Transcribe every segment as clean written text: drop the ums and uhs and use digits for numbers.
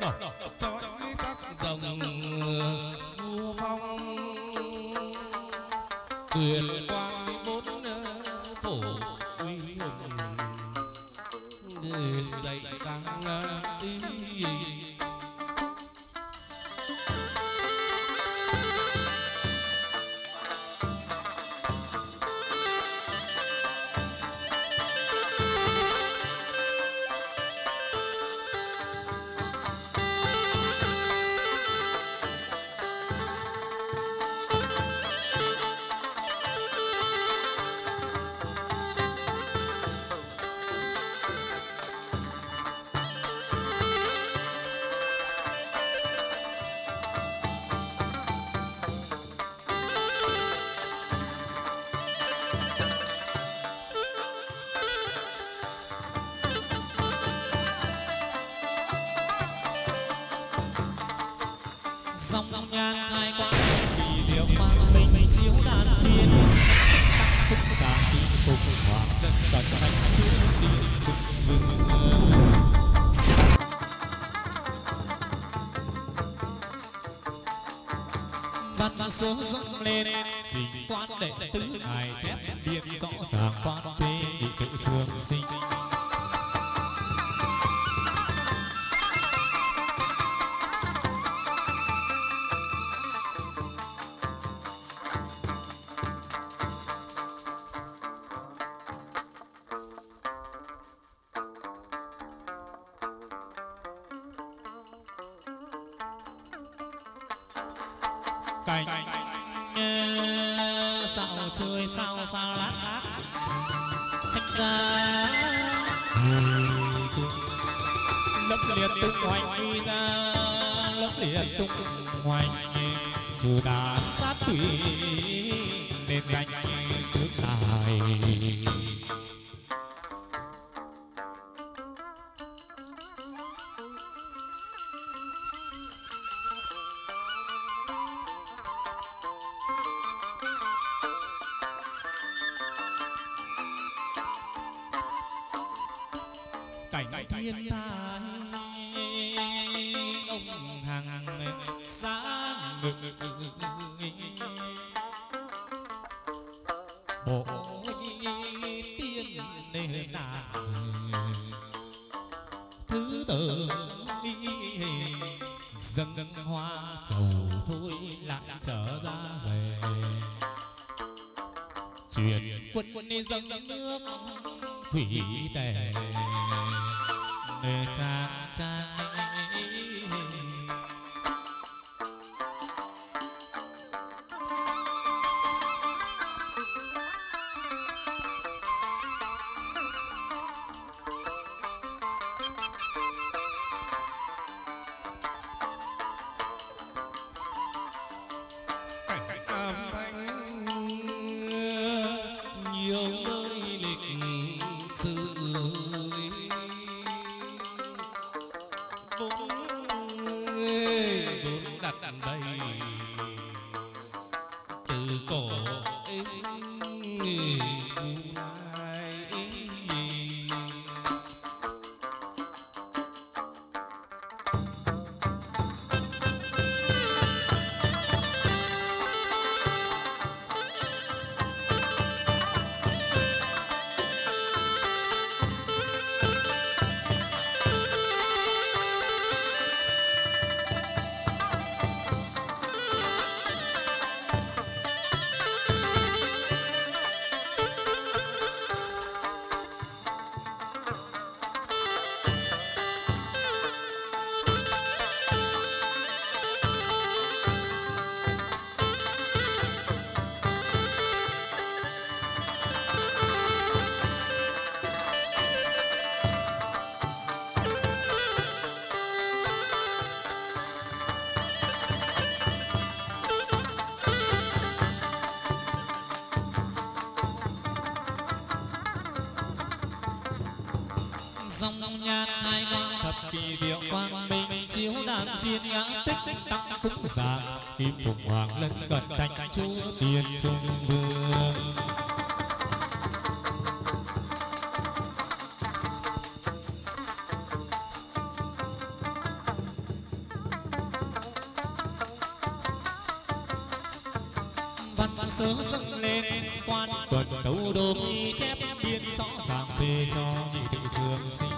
trói sắc rồng vua phong quyền quang bốn phổ uy hùng để dạy tăng ý. Dòng nhan hai quang vì diệu mang linh chiếu đàn phiên tăng phúc giả kim phục hoàng đất cận thành chúa tiên trục vương văn số dâng lên sinh quan đệ tứ hài chép biên rõ ràng quan phê bị tự trường sinh. Cảnh sao chơi sao sao lát lát thanh ra lấp liệt tung hoành đi ra lấp liệt tung hoành trừ tà sát quỷ nên danh nước tài. Cảnh thiên thai ông hàng sáng ngực bộ tiên nền đàn thứ tự dâng hoa trầu thôi lại trở ra về truyền quân đi dâng nước thủy đề để cha cha dòng nhan hai quang thật kỳ diệu quang minh chiếu đàn phiên nhã tích tích tăng phúc giả kim phụng hoàng lân cận thành chúa tiên trung vương. sớ dâng lên quan tuần tấu đô ghi chép biên rõ ràng phê cho nhị tự trường sinh.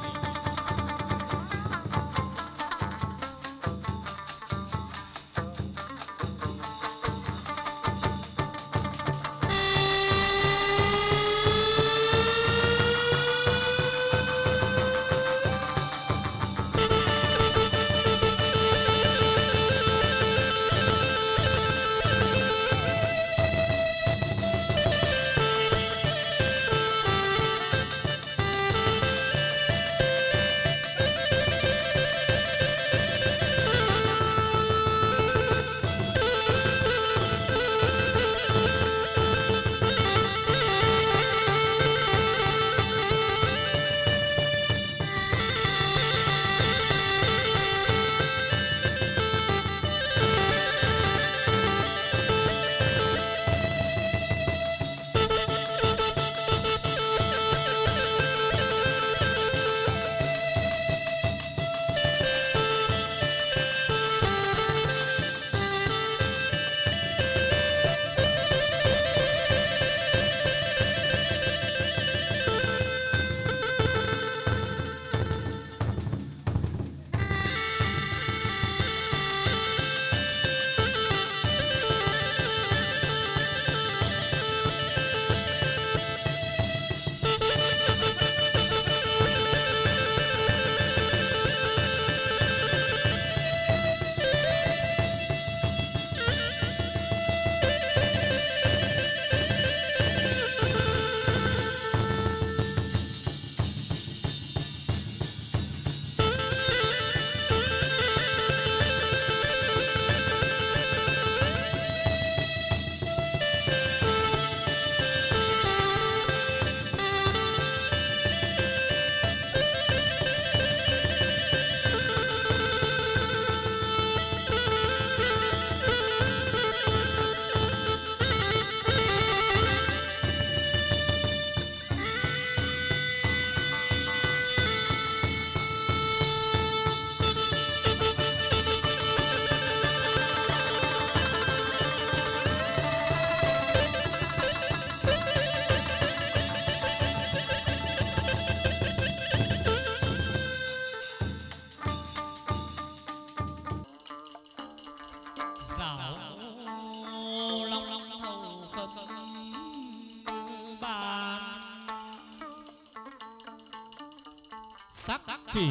Chỉ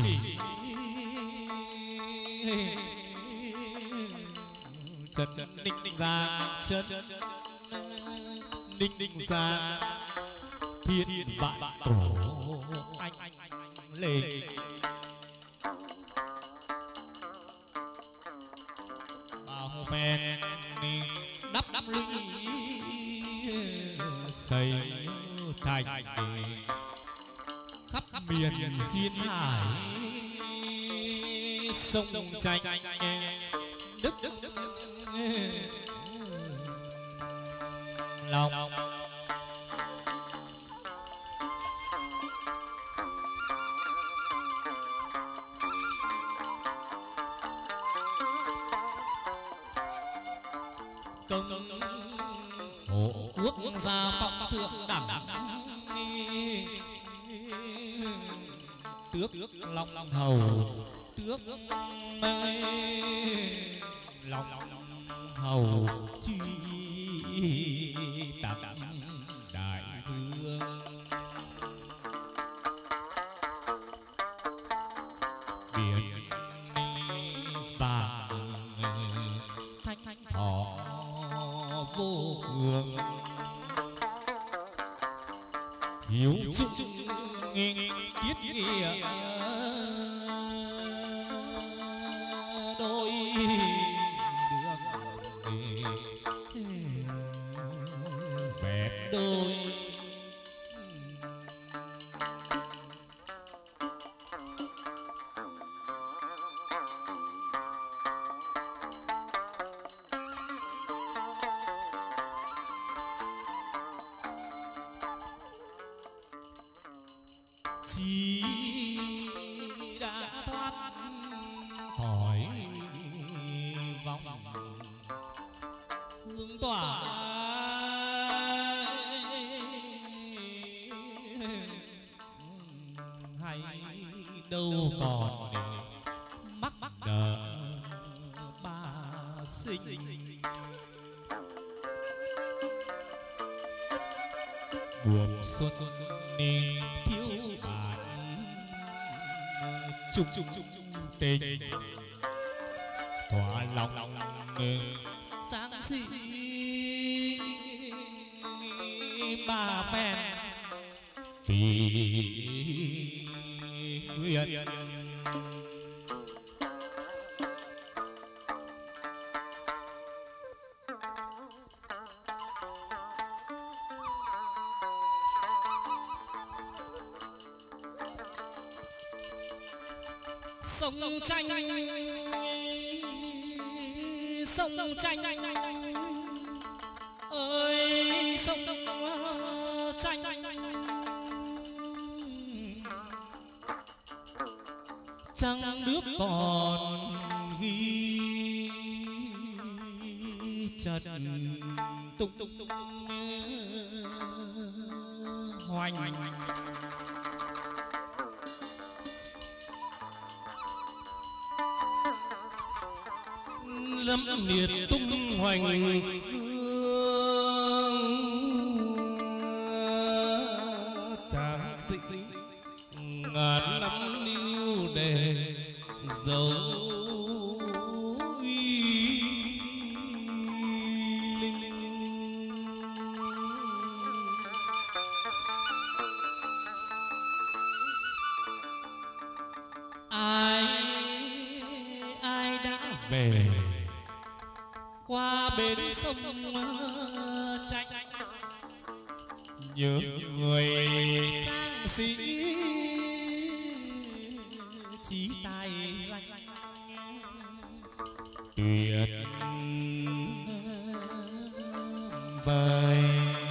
chân định ra chân định ra thiên vạn cổ anh lệ bao phen đắp lũy xây thành khắp miền duyên hải sông tranh đức lòng công hộ quốc gia phong thượng đẳng tước long hầu tước mây long hầu chi tặng đại vương biển vàng thanh thọ vô cường hiếu trung tiết nghĩa đôi đường vẹn đôi chỉ đã thoát khỏi vòng hương tỏa đâu còn mắc nợ ba sinh. Buồn xuân nên thiếu bạn chung tình thỏa lòng sáng sĩ ba phen vì nguyện. Sông tranh sông tranh ơi sông tranh trăng nước còn ghi chặt tung hoành. Lâm liệt tung hoành tráng sĩ ngàn năm lưu đề dấu linh. Ai đã về qua bến sông tranh nhớ người trang sĩ chí tài danh tuyệt vời.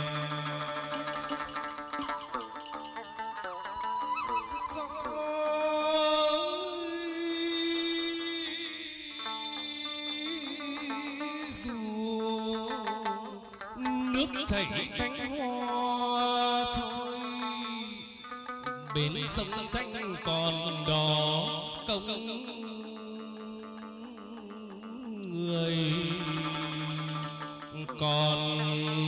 Chảy cánh hoa trôi bến sông tranh còn đó công người còn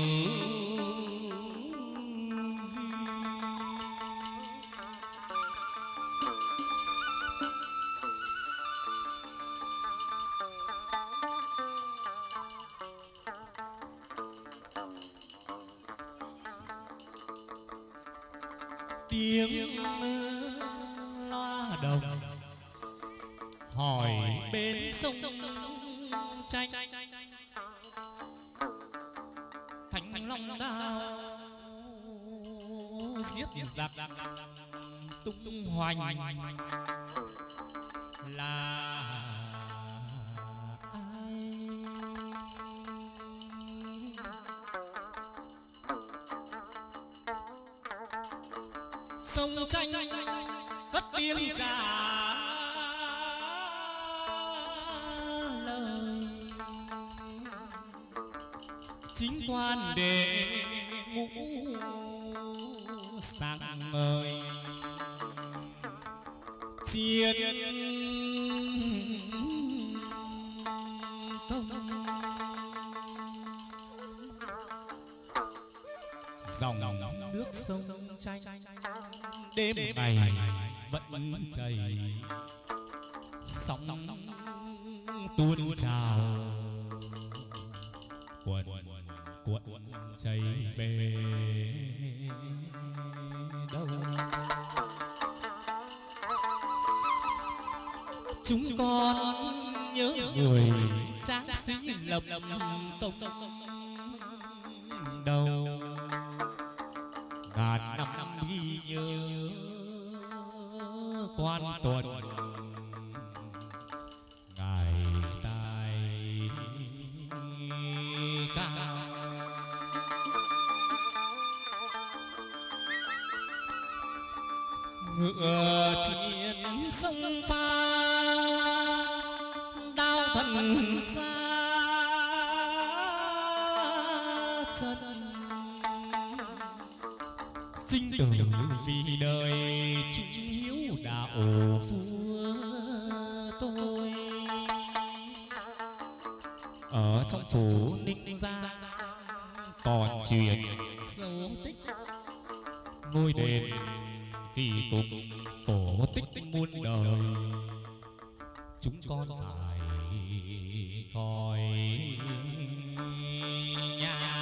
tiếng loa đồng hỏi bên sông tranh Thánh Long đao giết giặc tung hoành là sông tranh cất tiếng trả lời chính quan để ngũ sáng ngời chiến công dòng nước sông tranh đêm ngày vẫn chảy sóng tuôn trào cuộn chảy về đâu. Chúng con nhớ người tráng sĩ lập công đầu ngàn năm ghi nhớ quan tuần ngài tài cao. Ngựa chiến sông pha đao thần xa chân sinh tử vì đời chúng hiếu đạo nhà ổ vua tôi. Ở trong phủ Ninh Giang còn truyền dấu tích ngôi đền kỳ cục cổ tích muôn đời. Chúng con phải coi nhà.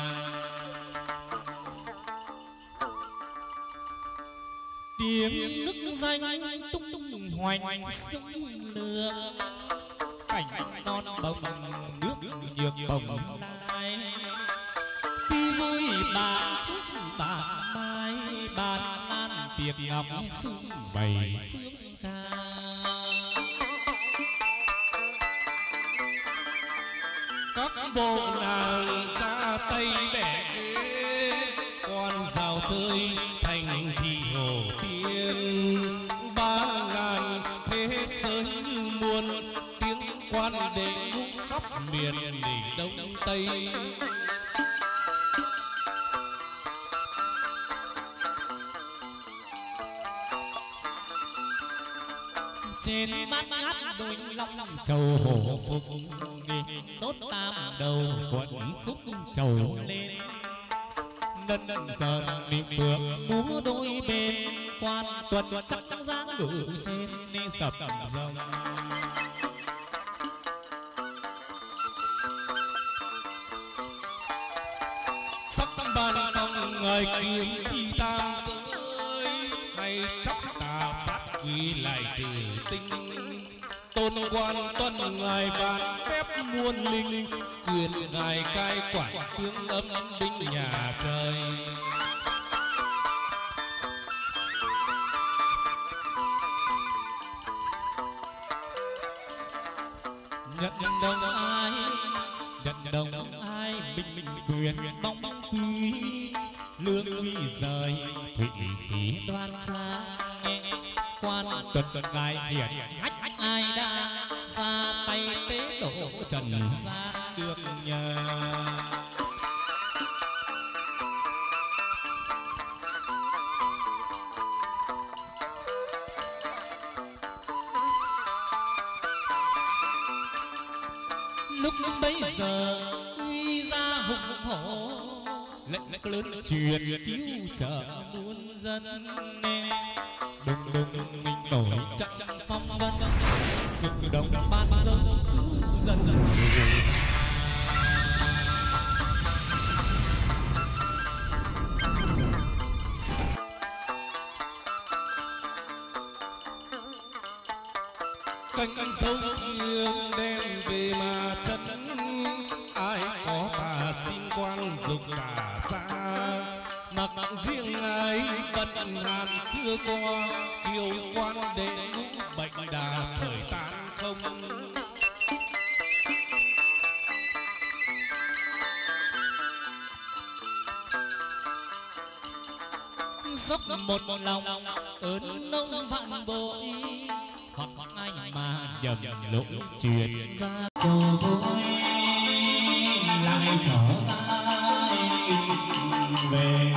Tiếng nước danh tung tung hoành sông nước, cảnh non bồng nước nhược bồng lai. Khi vui bạn chúc bạn mai, bạn an tiệc ngọc sung vầy sướng ca. Các bộ nàng ra tay bẻ ghế, quan rào chơi thành thị hồ tiên. 3000 thế giới muôn tiếng quan đệ ngũ khắp miền đông tây. Trên bát ngát đôi long châu hổ phục, đốt tam đầu quận khúc trầu lên. Ngân dần niệm phượng múa đôi bên, quan tuần chắc dáng ngự trên sập rồng. Sắc ban công ngời kiếm chi tam giới, hay chắc tà sát quý lại trừ tinh. Tôn quan tuân ngài ban phép muôn linh, quyền ngài cai quản tương âm binh nhà trời. Nhận đồng ai, nhận đồng ai, bình quyền bóng quý. Lương uy rời thủy khí đoan trang, quan tuần ngài hiển hách ai đang ra tay tế độ trần gian được nhờ. Lúc bấy giờ uy ra hùng hổ, lệnh lớn truyền cứu trợ muôn dân. Đùng đùng mình nổi trận phong vân, ngực đồng ban dâng cứu dân dù. Cánh sâu thương đem về mà chân, ai có tà xin quan dục cả xa. Mặc riêng ai bận hàn chưa qua, kiều quan đệ ngũ bệnh đà thời tan không. Dốc một lòng ơn nông vạn bội, hoặc ai mà nhầm lỗi truyền ra cho tôi lại trở ra về.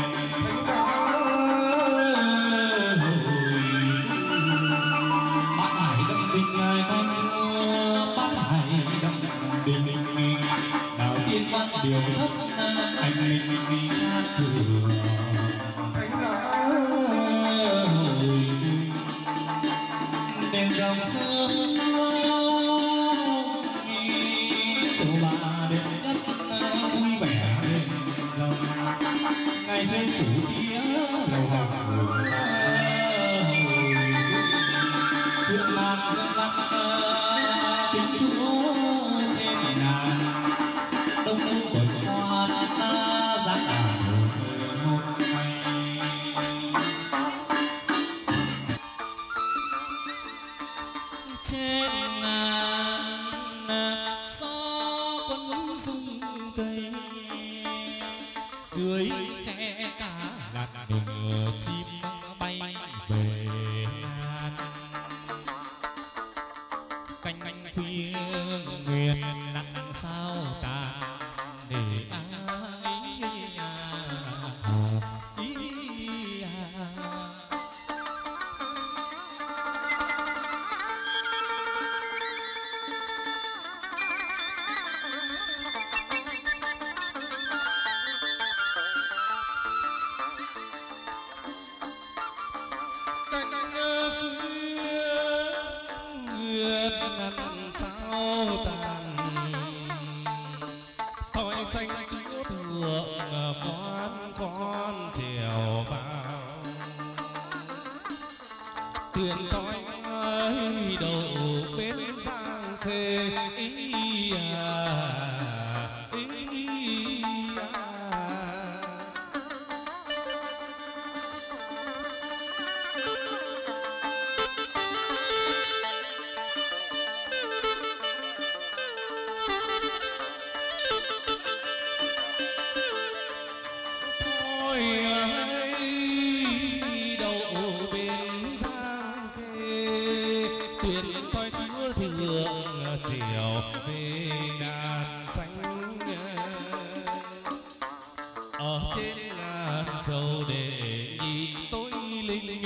Bát hải đông bình ngài con vua, bát hải đông bình đạo tiên văn điều thất anh linh hát thừa. Đèn dòng sương chỗ bà đêm đất vui vẻ đêm dòng ngày chơi phủ tía lầu hồng thuyền màn dân văn tiếng chúa trên ngàn đông đông quần hoa giá cả hôm nay. Trên ngàn gió quân rung cây, dưới khe cá lặn chim bay về ngàn. Canh khuya nguyệt lặn sao tàn để ý thôi đậu bên giang khê tuyển toi chúa thượng chiều về ngàn xanh ở trên ngàn châu để nhìn tôi linh ý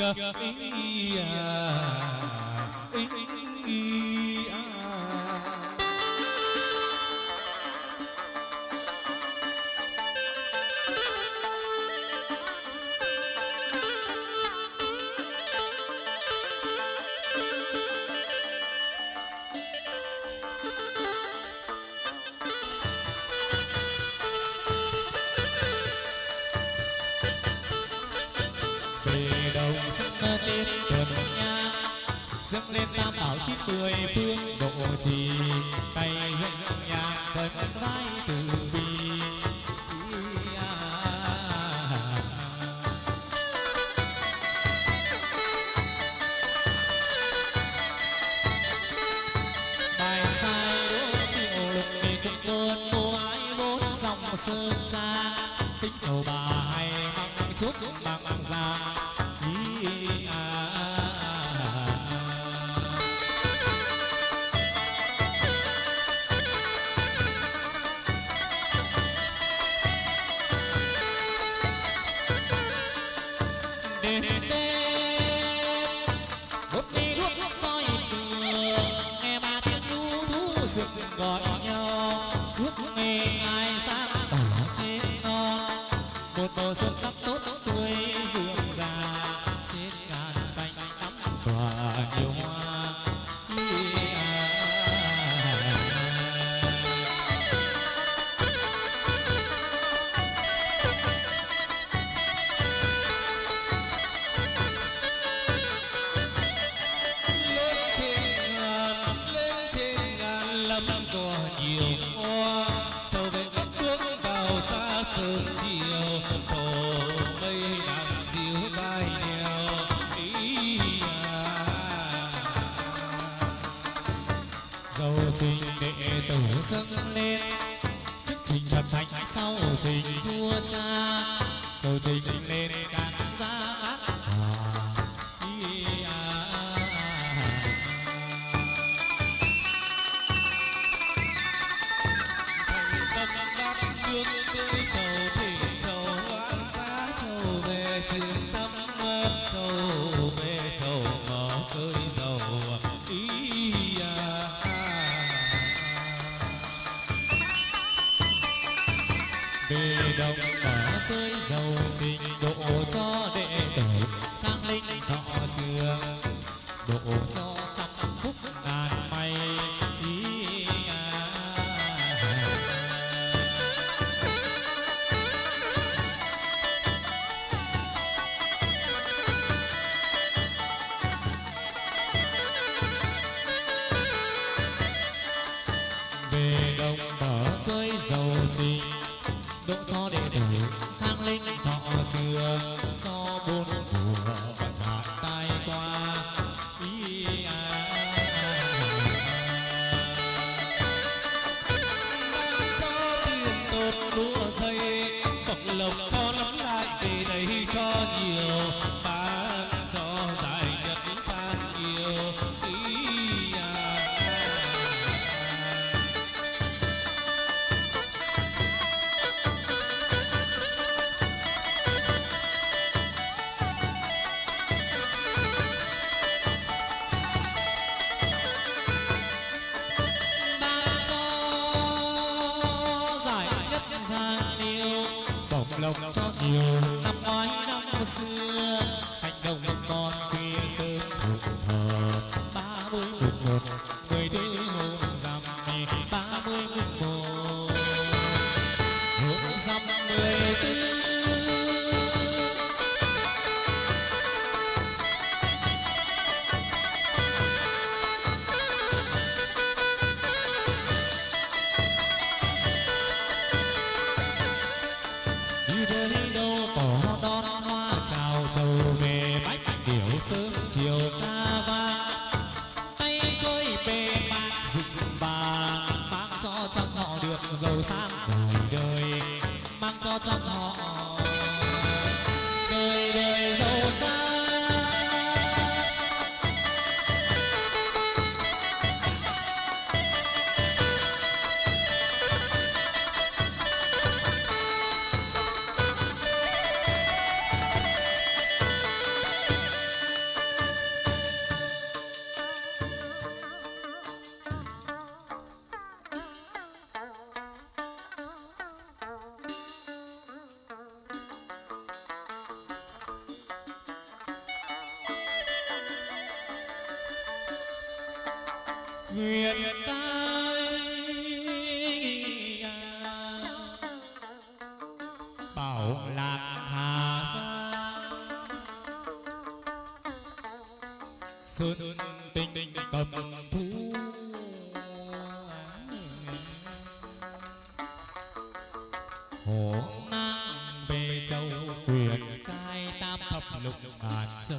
về đồng dâng lên tuần nha dâng lên tam bảo 90 phương độ trì tay dâng nhạc thân vai từ bi bài sai đỗ chịu lục vì cùng cơn cô ái bốn dòng sơn cha tính sầu bà hay măng chút bằng giang gọi nhau ước nghe ai sáng tỏ trên non một mùa xuân sắc tốt tươi rượm rà trên ngàn xanh thắm tỏa nhiều hoa lắm có nhiều hoa trầu về đất nước vào xa sớm chiều hồ mây nắng chiếu vai nèo ý dầu sinh đệ tử dâng lên trước trình lập thành sau trình vua cha dầu trình lên càn giá ác hòa nước cưới trầu thủy trầu oán giá trầu về trường tâm trầu về trầu ngõ cưới dầu ý về đồng mở cưới dầu trình độ cho đệ tử khang linh thọ trường độ cho trăm phúc ngàn may về đồng mở cưới dầu trình độ cho đệ tử khang linh thọ trường cho bốn mùa vận hạn tai qua cho tiền tốt đua dây bọc lộc cho lắm lại về đây cho nhiều bán cho giải nhật sang nhiều ý lộc cho nhiều năm ngoái năm xưa hành động con khuya sớm thượng thờ 30/11 14 hôm rằm 30/11 hôm rằm 14 Hãy subscribe cho kênh Ghiền Mì Gõ để không bỏ lỡ vàng mang cho trong họ được giàu sang đời đời, mang cho trong họ đời đời giàu sang. Nguyện cai bảo lạc Hà Giang, sơn tinh cầm thú hổ nang về châu quyền cai tam thập lục ngàn châu.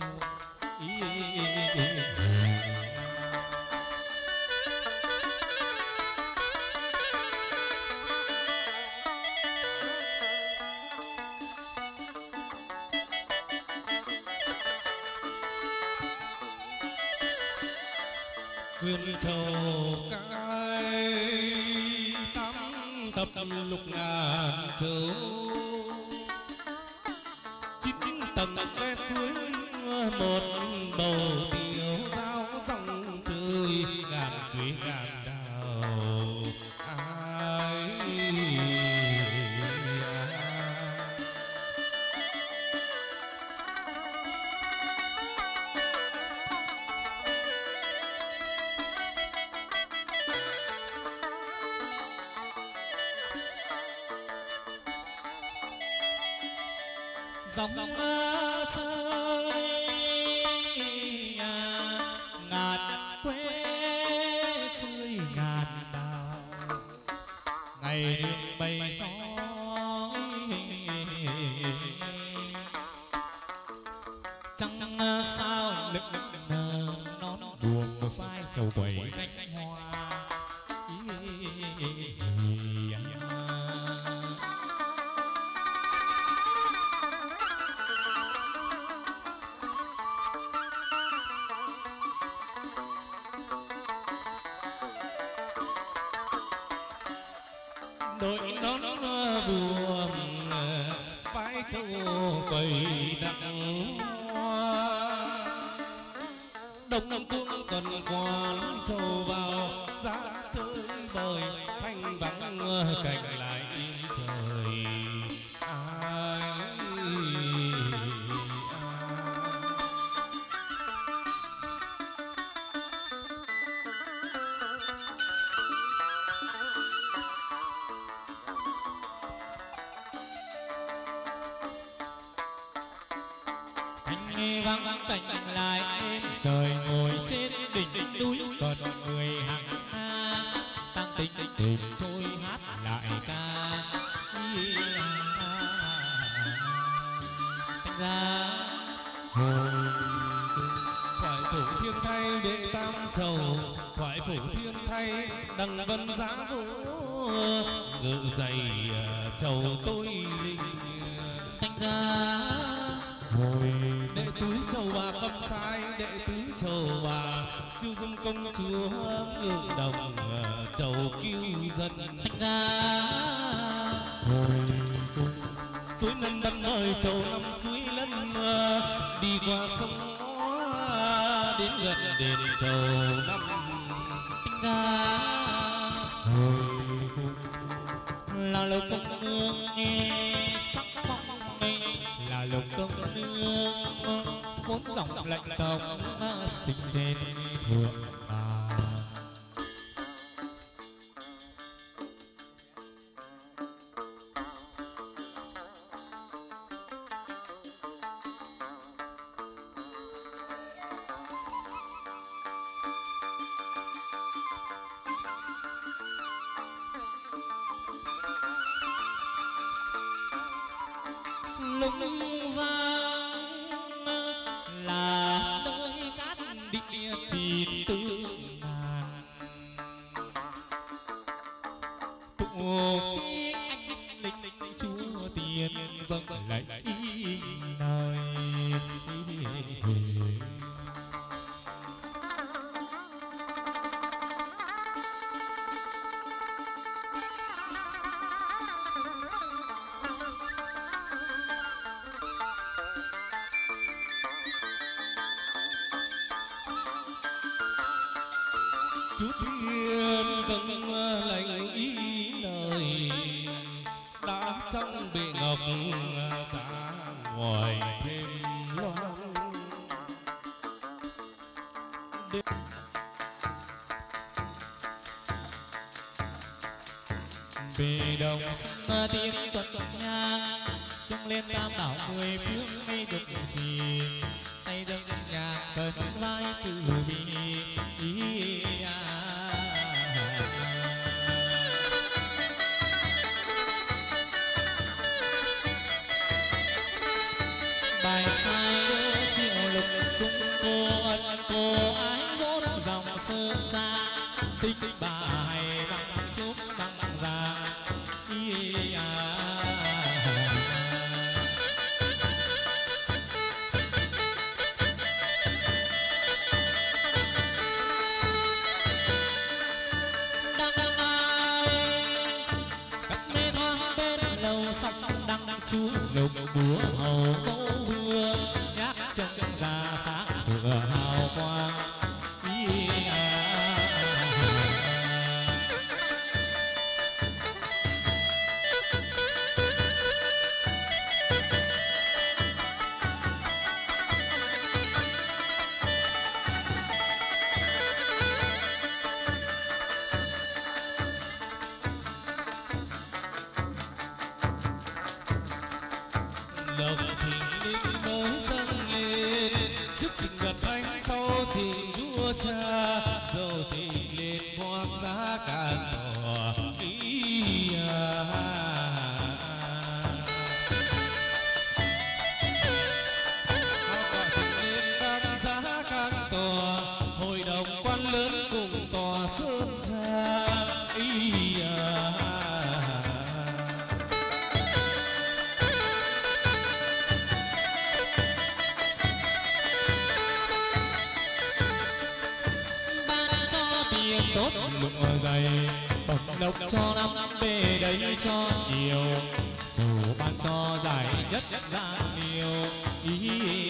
quyền châu cai tam thập lục ngàn châu, chín tầng ve suối một bầu tiêu giao dòng trời ngàn quế ngàn đào ai. Dòng chơi ngàn quê chơi ngàn đào, ngày đường bay gió chẳng sao lực nón buồn phai trầu quẩy cánh hoa. Đội nón buồm vai châu quầy đặng hoa, đông cung tuần quan châu vào ra chơi bời thanh vắng cảnh lại im trời ai. Vắng cảnh lại êm rời ngồi trên đỉnh núi, còn người hàng tăng tính tìm tôi hát lại ca. Thành ra hồi thoại phủ thiên thay đệ tam trầu, thoại phủ thiên thay đằng vân giá vũ ngự dày trầu tôi linh. thành ra hồi đệ tứ trầu bà cầm sai, đệ tứ trầu bà chiêu dung công chúa ngự đồng trầu cứu dân. thành ra hồi suối lân đâm mời trầu năm suối lân đi qua sông đến gần đền trầu năm. thành ra là lộc công nương nghe sắc phong mê, là lộc công nương vốn dòng lệnh tông sinh trên thượng vàng. Lũng Giang là nơi cát địa phi anh linh chúa tiền vâng lại lời Chúa thiên vâng lệnh ý lời đã trong bệ ngọc ra ngoài thêm loan về đồng sông tiếng tuần nhang dâng lên tam đảo mười phương mây được gì tay dâng nhạc cần vai từ bi bài sai đưa chiều lục cung cô ân cô ái vốn dòng sơn ra tích bài bằng chúc bằng vàng chú lục búa hầu mẫu vương nhát chân ra sáng thừa hào quang lộc thịnh linh mới dâng lên trước trình vật thánh sau trình chúa cha dầu thịnh lên hoang giá cả tỏ ý hoa trình lên các giá các tòa hội đồng quan lớn cùng tòa sơn cha ý tốt lụa dày bậc lộc cho năm bề đấy cho nhiều dù ban cho giải nhất ra nhiều ý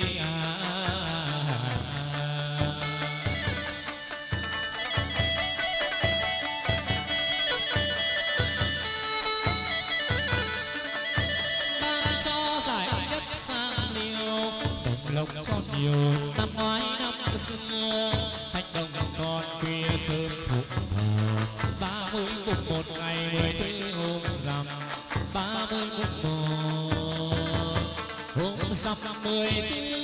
ban cho giải nhất sang liều bậc lộc cho nhiều năm ngoái năm xưa hành động còn khuya sớm phụ hồ 30 mùng 1 ngày 14 hôm rằm 30 mùng 1 hôm rằm 14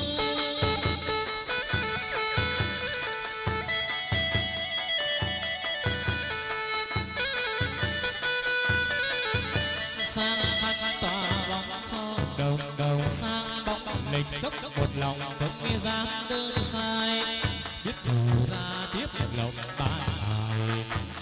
sang khăn tỏa bóng cho đồng đồng sang bóng lịch dốc một lòng không dám đơn sai biết dù ra tiếp lộc ba bài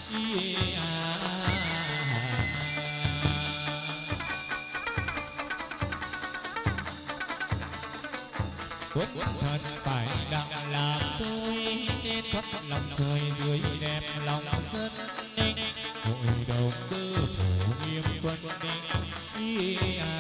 quân thật phải đặng làm tôi trên thoát lòng trời dưới đẹp lòng dân ninh hội đồng cơ phổ nghiêm tuân ninh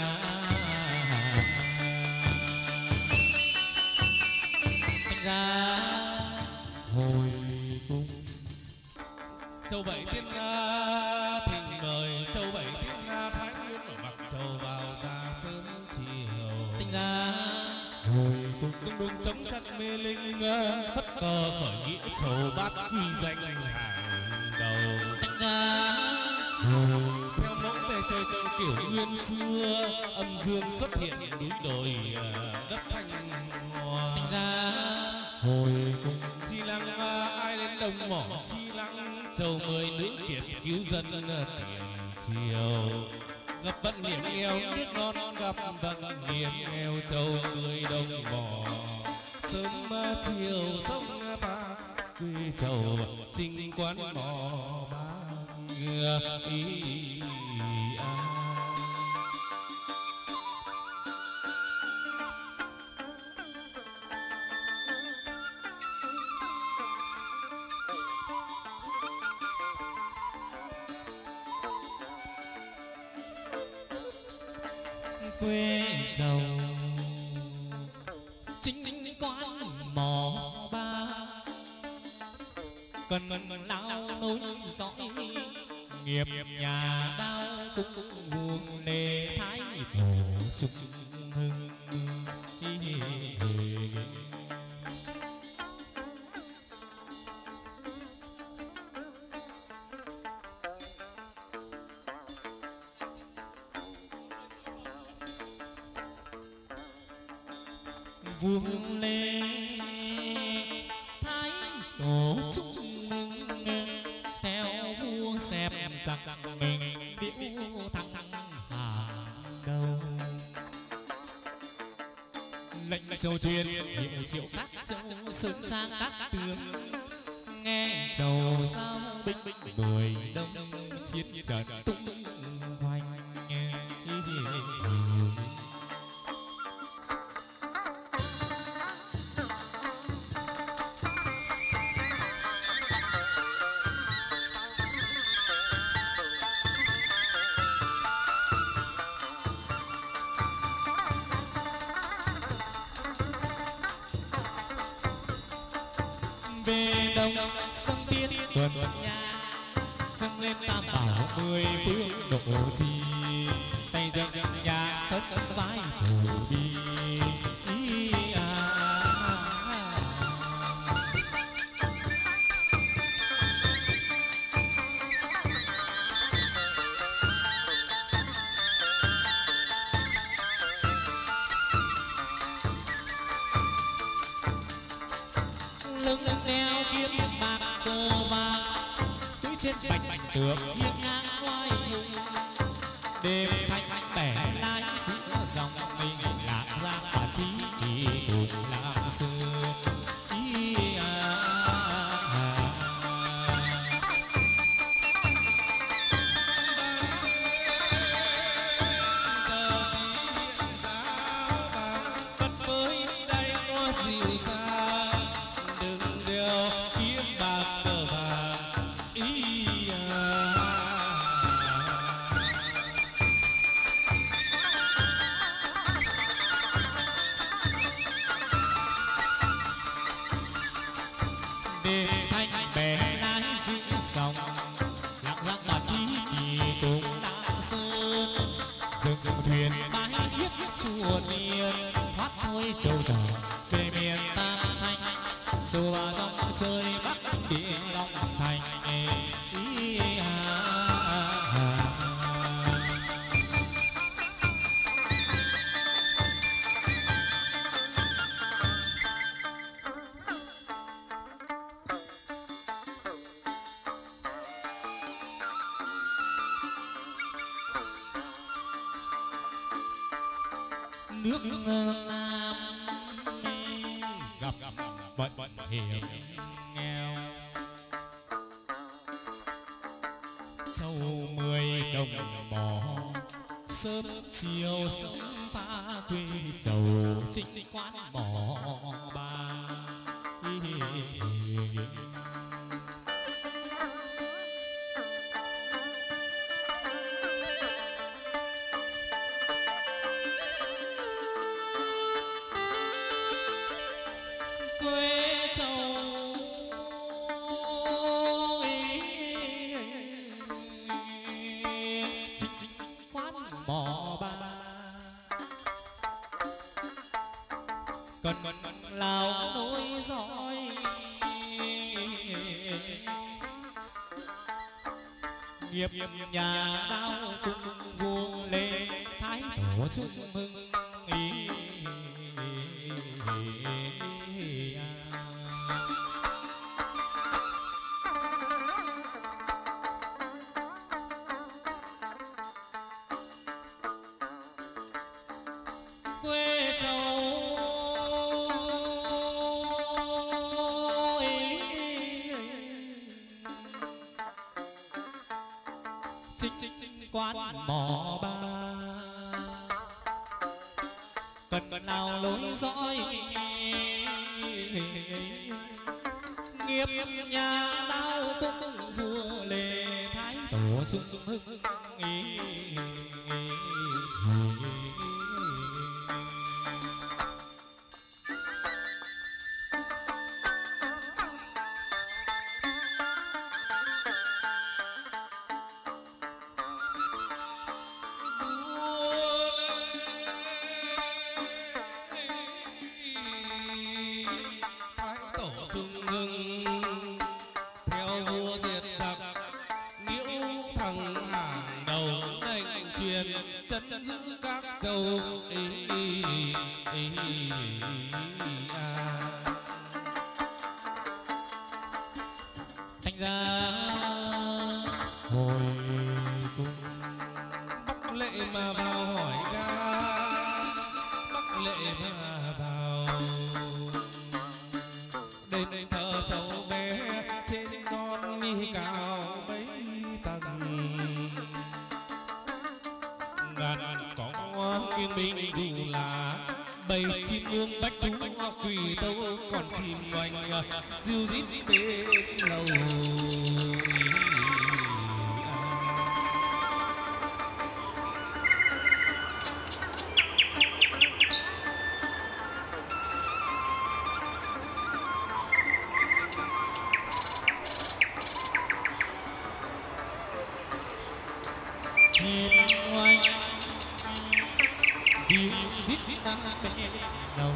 ra hồi cung châu bảy tiên thịnh mời châu bảy tiên thái nguyên ở mặc châu vào ra sớm chiều tinh ra hồi cung tung đung chống chặt mê linh phất cờ khởi nghĩa châu bát quy danh hàng đầu tinh ra theo mẫu về trời trong kiểu nguyên xưa âm dương xuất hiện núi đồi đất thanh hoa tinh ra hồi cung chi lăng ai lên đồng mỏ chi lăng châu 10 nữ kiệt cứu dân tiền triều gặp vận niệm nghèo nước non gặp vận niệm nghèo châu 10 đồng mỏ sớm chiều sông pha quê châu trình quán mỏ ba quê giàu chính quán mỏ ba cần lao nối dõi nghiệp nhà đau cũng vuông lê thái tổ trục hưng vuông lê thái tổ trúc theo vua xẹp giặc mình điệu thăng hàng đầu lệnh châu truyền hiệu triệu các châu sơn trang các tướng nghe chầu sao binh đuổi đông chiến trận tung hoành về đông sông biên tuần nha dâng lên tam bảo 10 phương độ trì tay dâng nhà khấn vai hồ đi trên bạch tường hiên ngang oai hùng đêm thanh bẻ lái giữa dòng mình lạc ra và thí cùng làm xưa nước Nam gặp bận hiểm nghèo châu 10 đồng mỏ sớm chiều sớm phá quê chầu trinh quán mỏ ba quê châu chính quán mỏ ba cần lao nối dõi nghiệp nhà đao cùng vua lê thái tổ chúc mừng quê châu chính quán mò ba cần nào lối dõi nghiệp nhà tao cũng vua lê thái tổ trung hưng thành ra hồi cung Bắc lệ mà vào hỏi ga, Bắc lệ mà vào đền thờ cháu bé trên non mi cao mấy tầng, ngàn có yên bình dù là bầy chim ương bách thú quỷ tâu còn chim oanh diêu dít đến lâu. chim oanh diêu dít đang bên đầu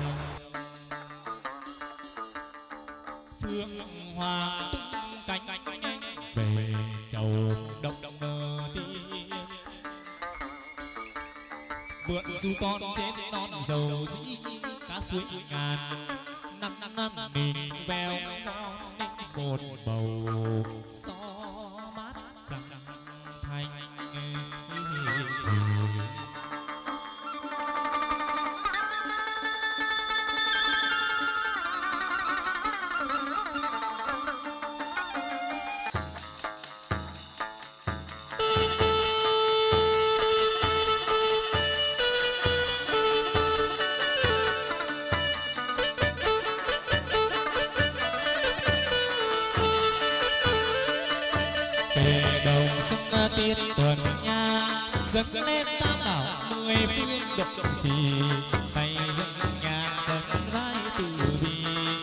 phương hoàng tung cánh về chầu động mơ tiên vượn du con trên non dầu dĩ cá suối ngàn năm mình veo một bầu gió mát chẳng thành tiết tuần nha dâng lên tam bảo mười phương độc trì tay dâng nhà cần vai từ bi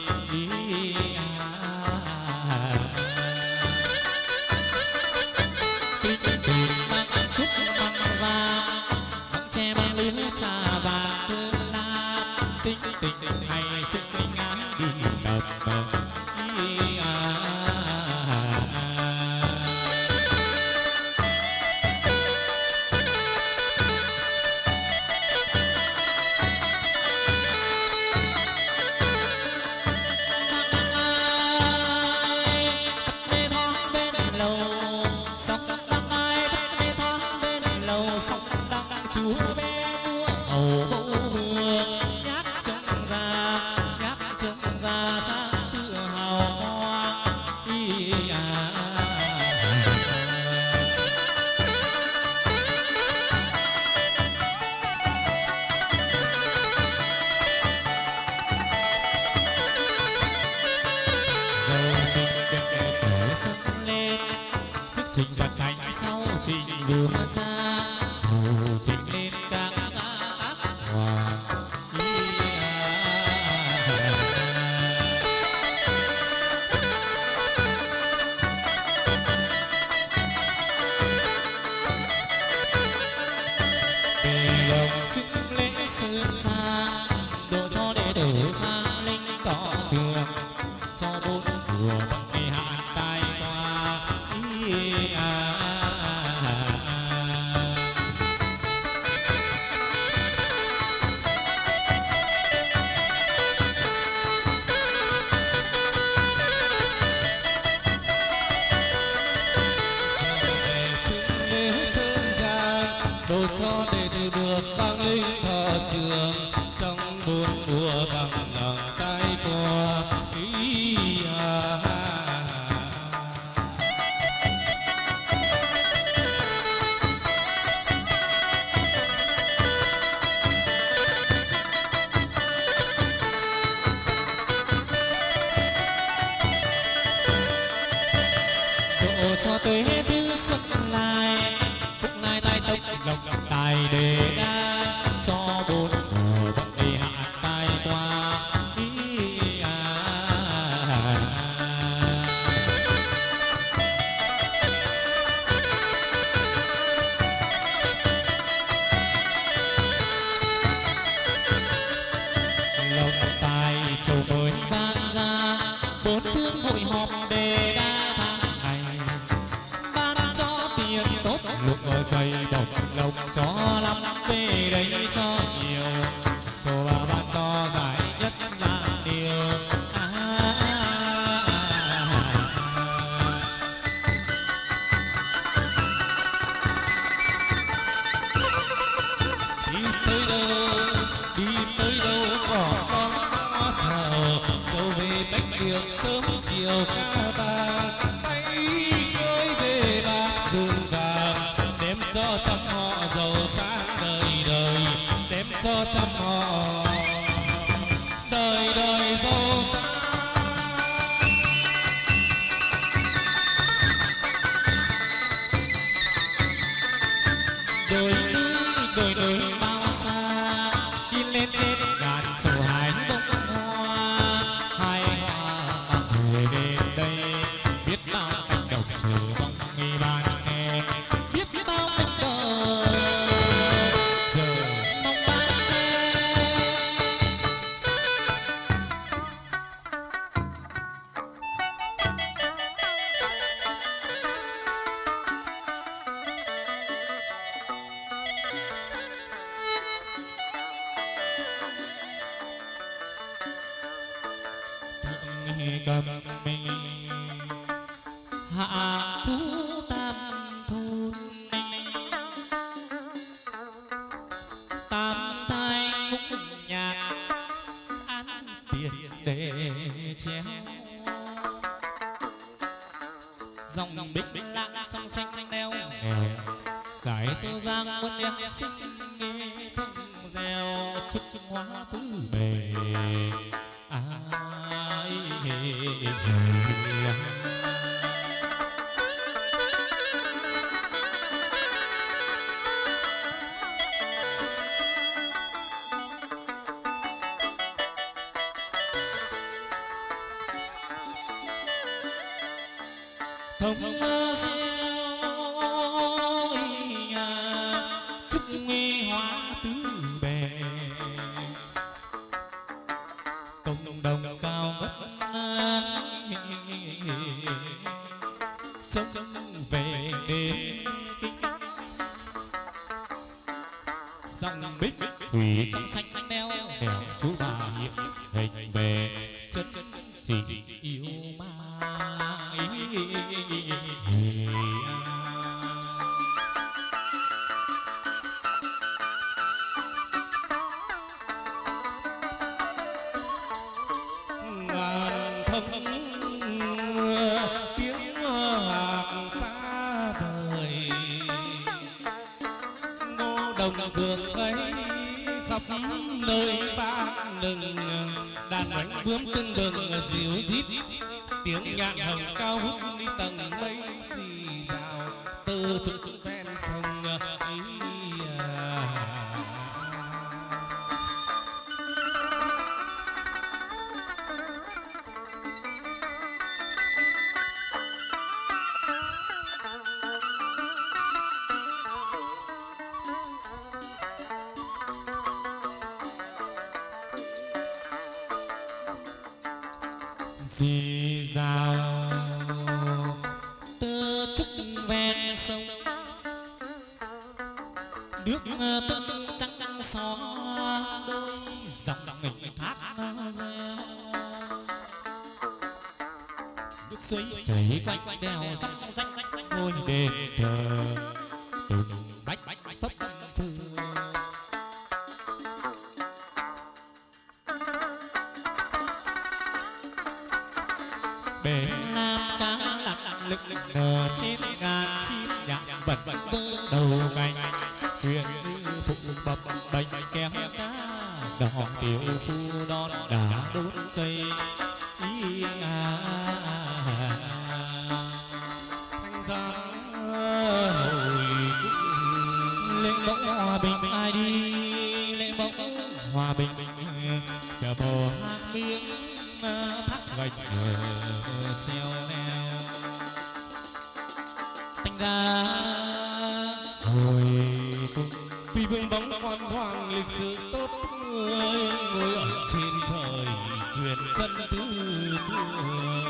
tinh tình mang xúc mang ra mang che mang lưới trà vàng thơ la tinh tình hay sức sinh ái đi tập trình vật thành sau trình đường cha dù trình lên các ác hòa về lòng chức lễ sơn cha độ cho đệ tử khang linh tỏ trường cho bốn mùa ngày hạn tai qua đồ cho đệ tử được khang linh thọ trường trong bốn mùa bằng lòng tay qua cho tuế thứ xuân lai phúc lai tai tốc lộc tài đề đa cho bốn mùa vận đi hạ tai qua lộc tài châu mới ban ra bốn phương hội họp đề đa tháng ngày ban cho tiền tốt lục ở dây bọc lộc cho lắm về đây cho nhiều số ba ban cho giải nhất ra điều đi tới đâu có con thờ dâu về bách việc sớm chiều ca vàng tay cưới về bạc sườn vàng đem cho trăm họ giàu sang đời đời đem cho trăm họ đời đời giàu sang. đồi núi bao xa đi lên trên ngàn sầu hái bông hoa hai hoa người đến đây biết bao cánh đồng chờ mong nghi ban nghe biết bao cánh đồng chờ mong ban nghe. Cầm mình hạ thú tam thôn tam thai khúc nhạc ăn tiền để chéo dòng bích lặng trong xanh neo nèo giải tô giang muôn em xinh nghe thông reo chúc hoa tứ bề thông reo chúc nguy hóa tứ bề công đồng cao vất trông về đêm dòng bích thủy trong xanh neo đèo chú bà hiện hình về chân gì yêu ma ngàn thông tiếng hạc xa vời ngô đồng vườn ấy khắp nơi vang lừng đàn bánh bướm tưng bừng dịu rít tiếng nhạc hồng cao hút đi tầng mây xì rào từ trục ven sông ý dì dào tơ trúc ven sông nước tơ trắng trắng xóa đôi dòng mình thác reo nước suối chảy quanh đèo róc rách ngôi đền thờ từng bách phấp phơ bể nam cá lặng lực nở trên ngàn chim nhạc vật vơ đầu cành thuyền như phụ bập bềnh kéo cá đò tiểu phu đón đá đốt cây thanh gia hồi lễ mẫu hòa bình ai đi lễ mẫu hòa bình chờ bờ hang miếng thác gạch treo neo thành ra hồi cung vì vương bóng khoan hoàng lịch sử tốt tươi ngồi ở trên trời quyền chân tứ phương.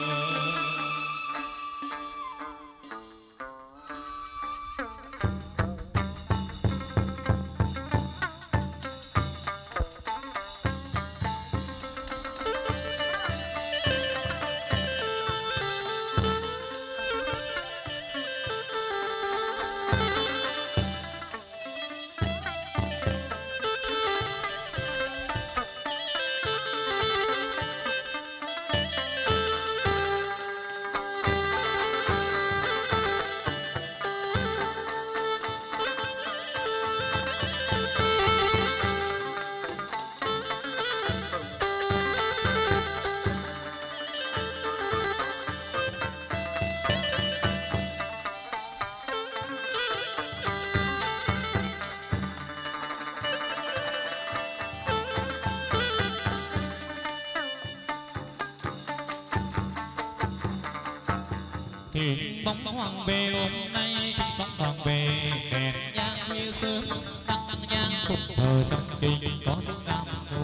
Thỉnh bóng hoàng về hôm nay thỉnh bóng hoàng về đèn nhang khuya sớm đăng nhang phục thờ trong kinh có chữ nam mô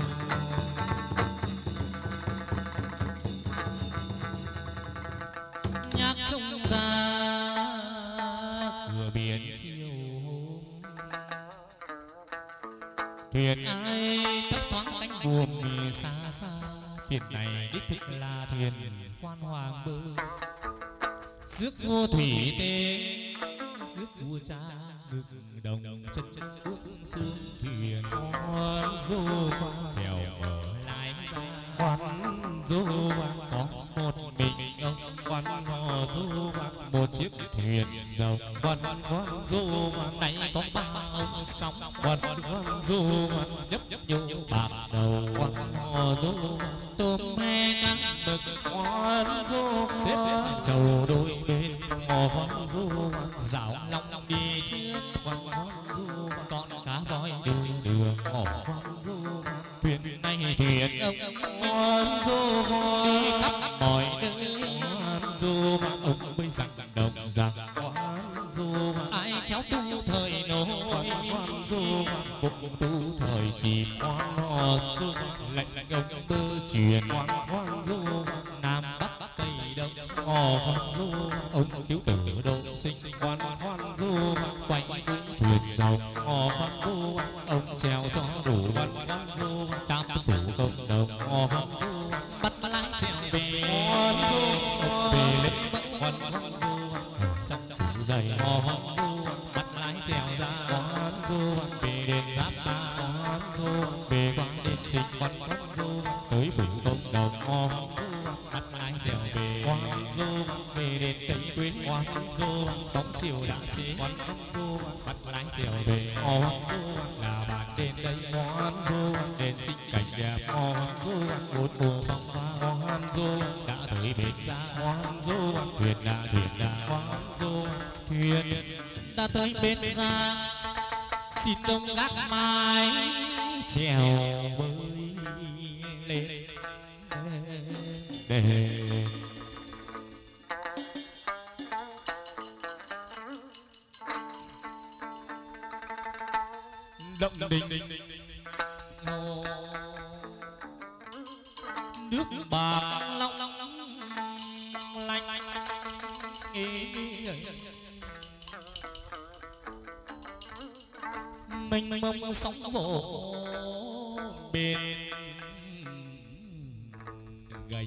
nhạc sông ra cửa biển chiều hôm thuyền ai thấp thoáng cánh buồm xa xa thuyền này đích thực là thuyền quan hoàng bơi rước vua thủy tế rước vua cha ngực đồng chân bước xuống thuyền Khoan du quan chèo mở lái khoan du quan có một mình ông khoan hò du quan một chiếc thuyền dầu khoan du quan này có ba ông sóng khoan du quan nhấp nhô bạc đầu khoan hò du quan tôm he cá đực khoan du xếp quan chầu đôi bên hò khoan du quan dạo long đi trước khoan du quan con cá voi đường đường hò khoan du quan thuyền này thuyền ông khoan du quan đi khắp mọi nơi khoan du quan ông mới rằng đồng rằng khoan du quan ai khéo tu thời nối khoan du quan phục tu thời chìm khoan hò du quan lệnh ông bơ truyền khoan du quan nam bắc tây đông hò khoan du quan ông cứu tử độ sinh khoan du quan quay thuyền giàu hò khoan du quan ông treo cho đủ khoan du quan tam phủ công đồng hò khoan du quan bắt lái treo về khoan du quan về lấy khoan du quan trong phủ dày hò khoan du quan bắt lái treo ra khoan du quan về đền tháp ba khoan du quan về quán đền trình khoan du quan tới phủ công đồng hò khoan du quan bắt lái treo về khoan du quan về đền cây quế khoan du quan bóng chiều đã xế khoan du quan bắt lái treo về hò khoan du quan là bàn trên đây khoan du quan đền sinh cảnh đẹp hò khoan du quan bốn mùa phong hoa khoan du quan đã tới bến ra khoan du quan thuyền đã khoan du quan thuyền đã tới bến ra xin đông gác mái chèo bơi lên để động đình hồ nước bạc long lanh mình mông sóng vỗ bên gành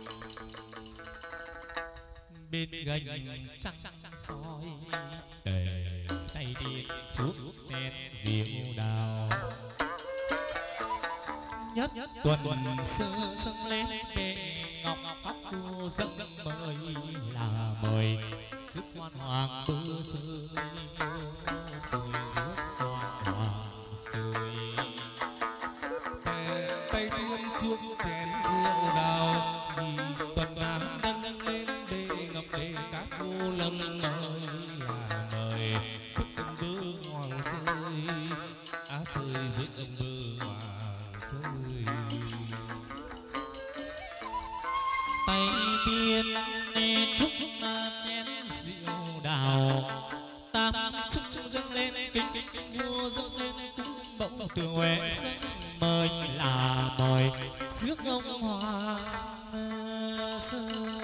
trăng soi tề tay tiên chuốc sen diệu đào nhất tuần sơ sưng lên bề ngọc cóc cô dâng mời là mời sức quan hoàng bơ sơi rước quan hoàng sơi tay tiên chuốc chén rượu đào vì tuần nam nâng lên bề ngọc để các cô lần mời là chúc chén rượu đào tam chúc dâng lên kính vua dâng lên cung bỗng từ huệ mời là mời rước ông hoàng sơn.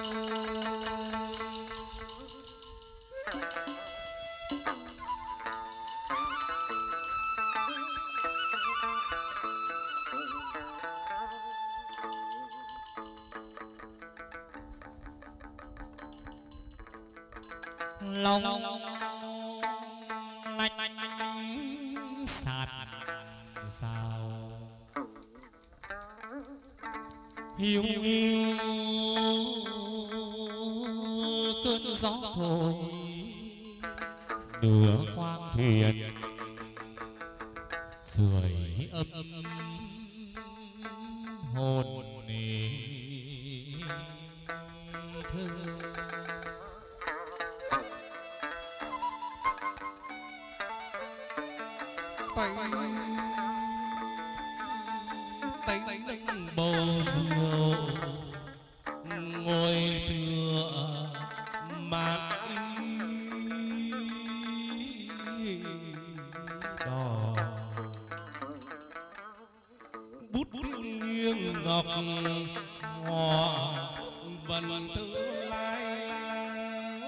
Lòng lạnh sạt sao hiu hiu cơn gió thổi đưa khoang thuyền sưởi ấm hồn thơ. tay nâng bầu rượu ngồi tựa mát đỏ bút thiêng liêng ngọc ngọ vần thơ lai lai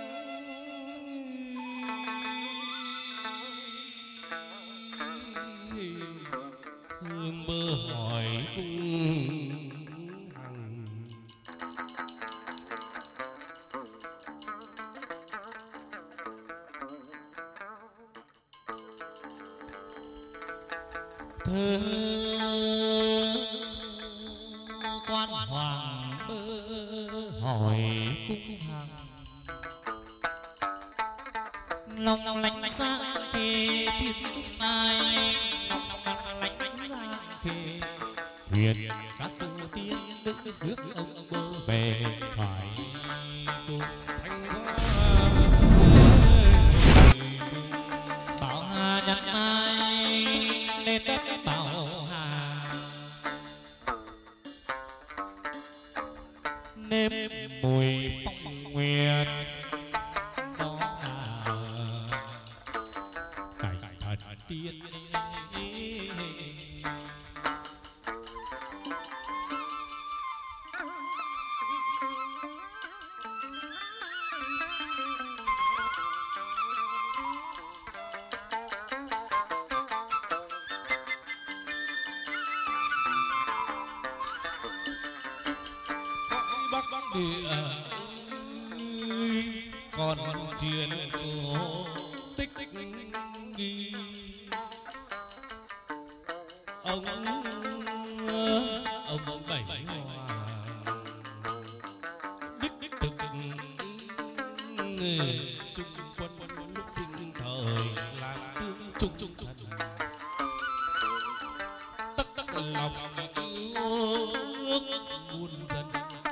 thương mơ hỏi cung hằng thơ quan hoàng bơ hỏi cung hằng lòng lạnh xa kề thuyền ai lạnh xa kề thuyền các cô tiên đức rước ông bơ về thoại cung thanh hoa bảo hà nhặt ai lên đất bảo hà nếm mùi phong nguyệt đó là cảnh thật tiên. Bắc địa còn chuyện cổ tích ghi ông bảy hoàng đích thực trung quân lúc sinh thời làm tướng trung thần tất lòng ước muôn dân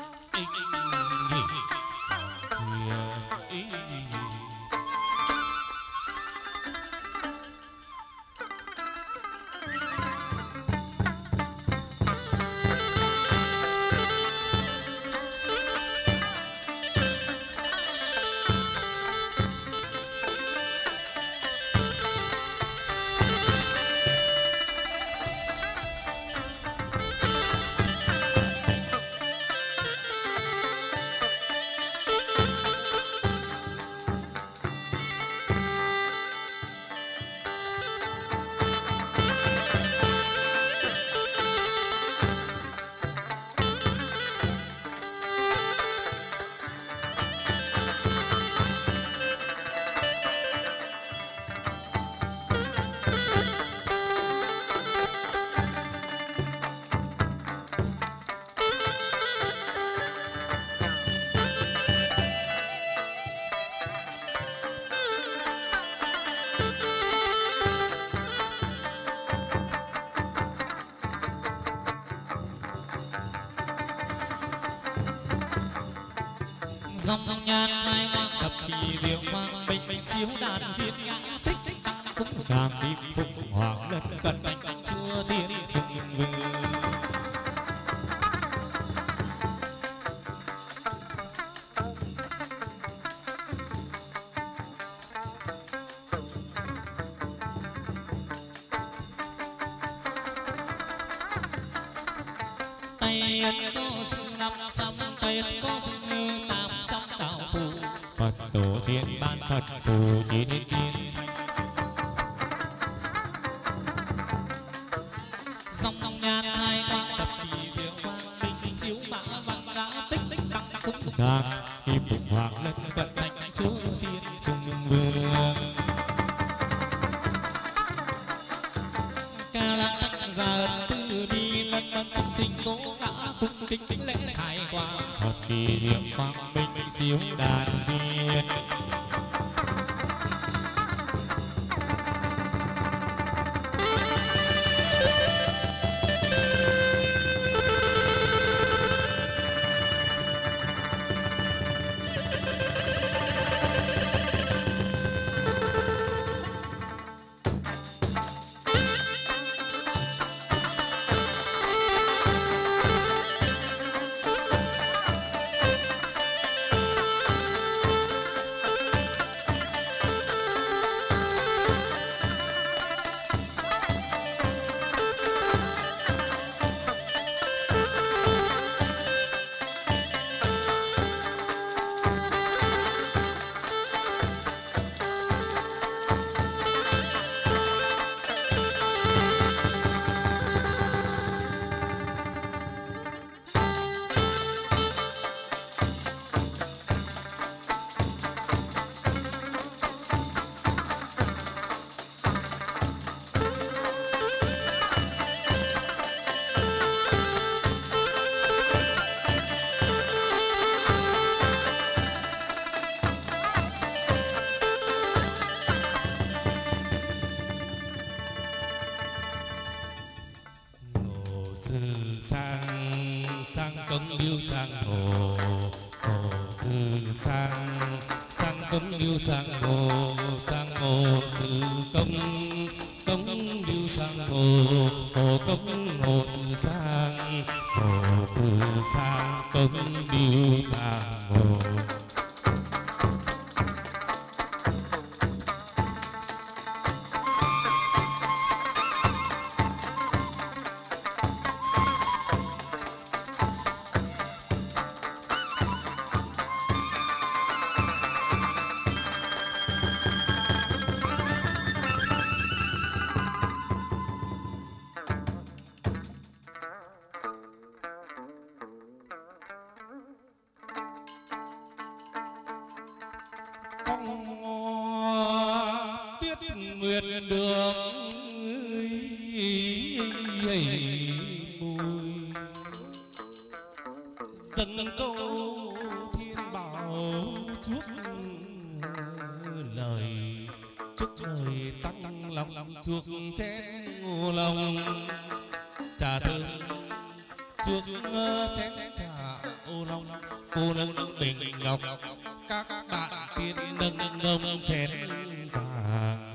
dòng nhan hai hoa thập kỳ diệu quang bình bình chiếu đàn phiên ngã thích tăng cũng sàng tim phục hoàng lân cận chúa tiên trùng vương tay có sư 500, tay có sư 800 đạo phù. Phật tổ thiên ban Phật phù chỉ thiên tiên. Dòng nhàn hai quang tập kỳ diệu quang minh chiếu mã văn đã tích tích tăng cúng giang kim phụng hoàng lân cận thành chúa tiên trung vương. Ca lăng gia ân từ bi lân lân chúng sinh cố ngã cung kính kính lễ khai quang Phật kỳ diệu quang minh chiếu đàn duyên. Sang công điêu sang hồ hồ sư sang công điêu sang hồ sư công điêu sang hồ công hồ sư sang công điêu sang hồ. Chuộc chén ngô lòng trà thơm chuộc chén trà ô long cô nâng bình ngọc các bạn tiên nâng nâng chén vàng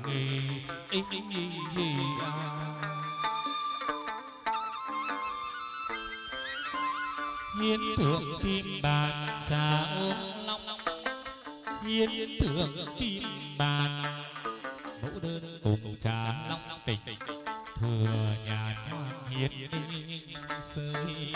hiến thượng kim bàn trà ô long hiến thượng kim bàn mẫu đơn cùng trà long tình thừa nhà hoan hiến sơi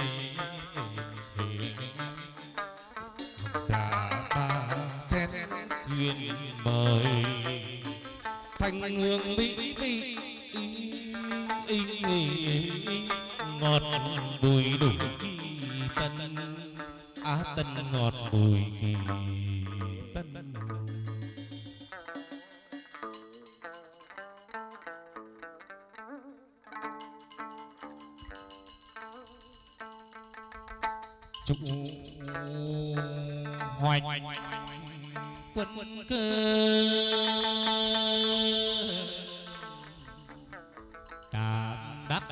trà ba chén duyên mời thanh hương mỹ vị ngọt bùi đủ kỳ tân tân ngọt bùi kỳ tân. Chúc hoành quân cơ đàm đắc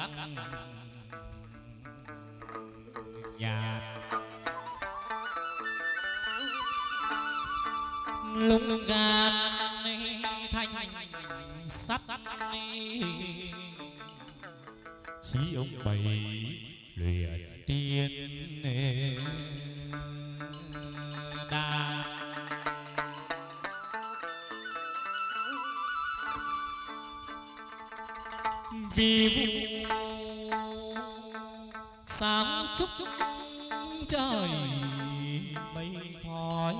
nhạt lúc gan thanh sắt chí ông bảy luyện tiên đa vì sáng chúc trời mây khói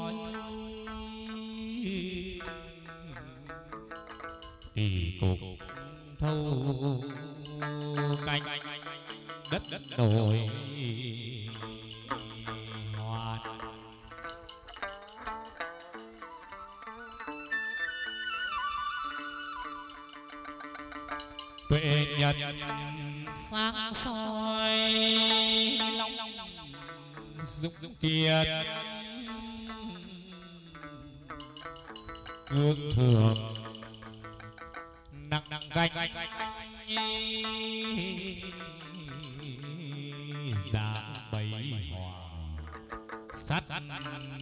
kỳ cục thâu canh đất đồi hoa huệ nhật sáng soi long dục kiệt cương thường nặng gánh dạ bầy hoàng sát son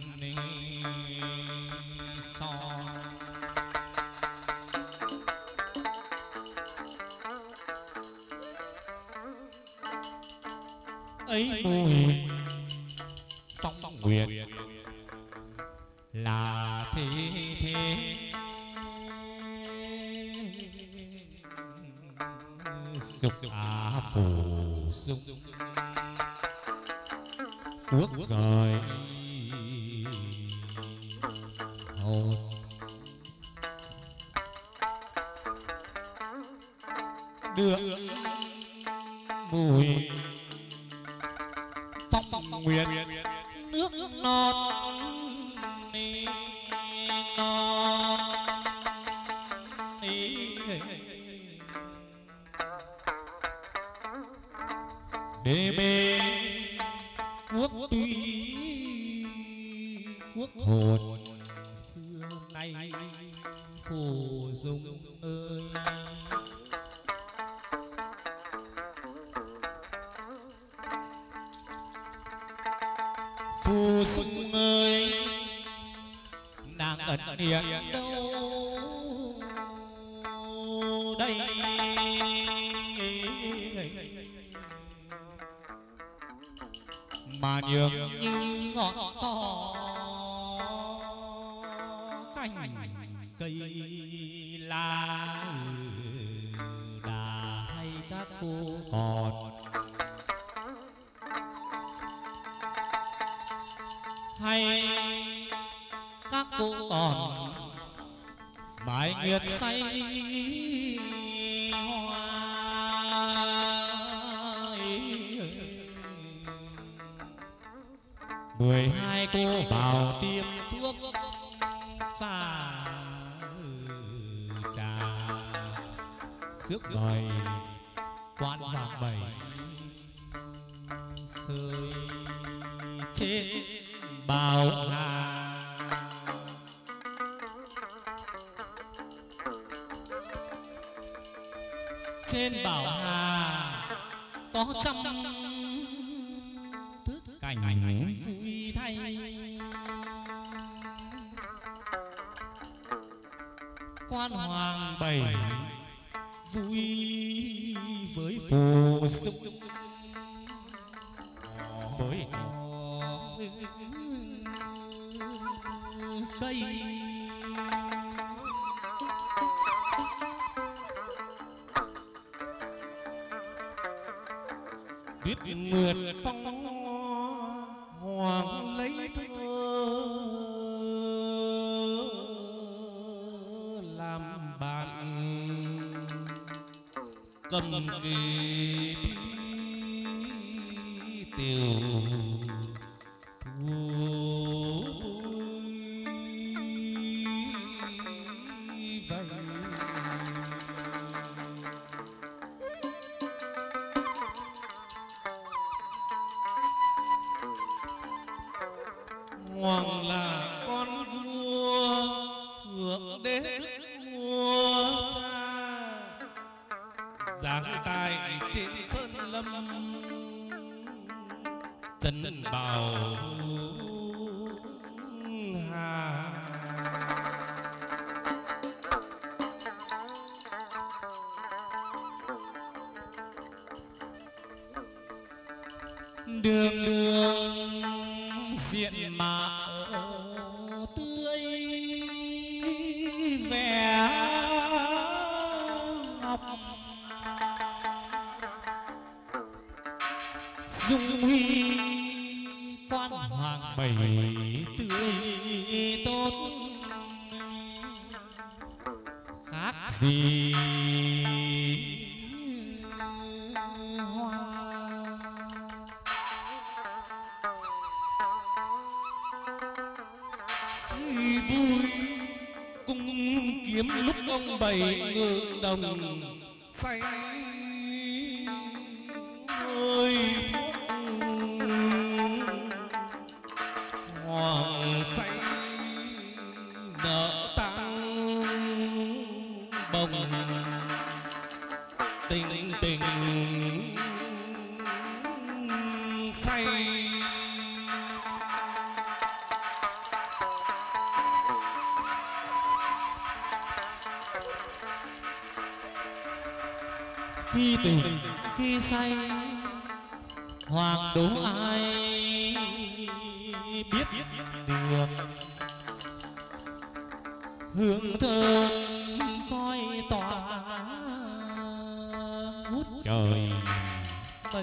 ấy mùi phong nguyệt là thế dục á phù dung quốc gợi hồn được mùi phong nguyệt nước non non đê mê quốc tuy quốc hồn xưa nay phù dung ơi phù dung ơi nàng ẩn hiện đâu đây mà nhường như ngọn cỏ cành cây lá đà hay các cô còn hay các cô còn mãi nghiệt say hoa 12 cô vào tiêm thuốc pha trà rước bời quan hoàng bảy sơi trên bào hà. Trên bảo hà có trăm thước cảnh vui thay, quan hoàng bảy vui với phù dung với cây biết mượt phong hoàng lấy thơ làm bạn cầm kỳ tiểu hoàng là con vua thượng đế vua cha giáng tài trên sơn lâm trấn bảo hà. Đường đường diện mạo tươi vẻ ngọc, dù gì hoa. Khi vui cung kiếm lúc ông bảy ngự đồng say ơi hoàng say nợ tăng bồng tình tình say. Khi tình khi say hoàng đố ai biết được. Hương thơm khói tỏa ngút trời tây.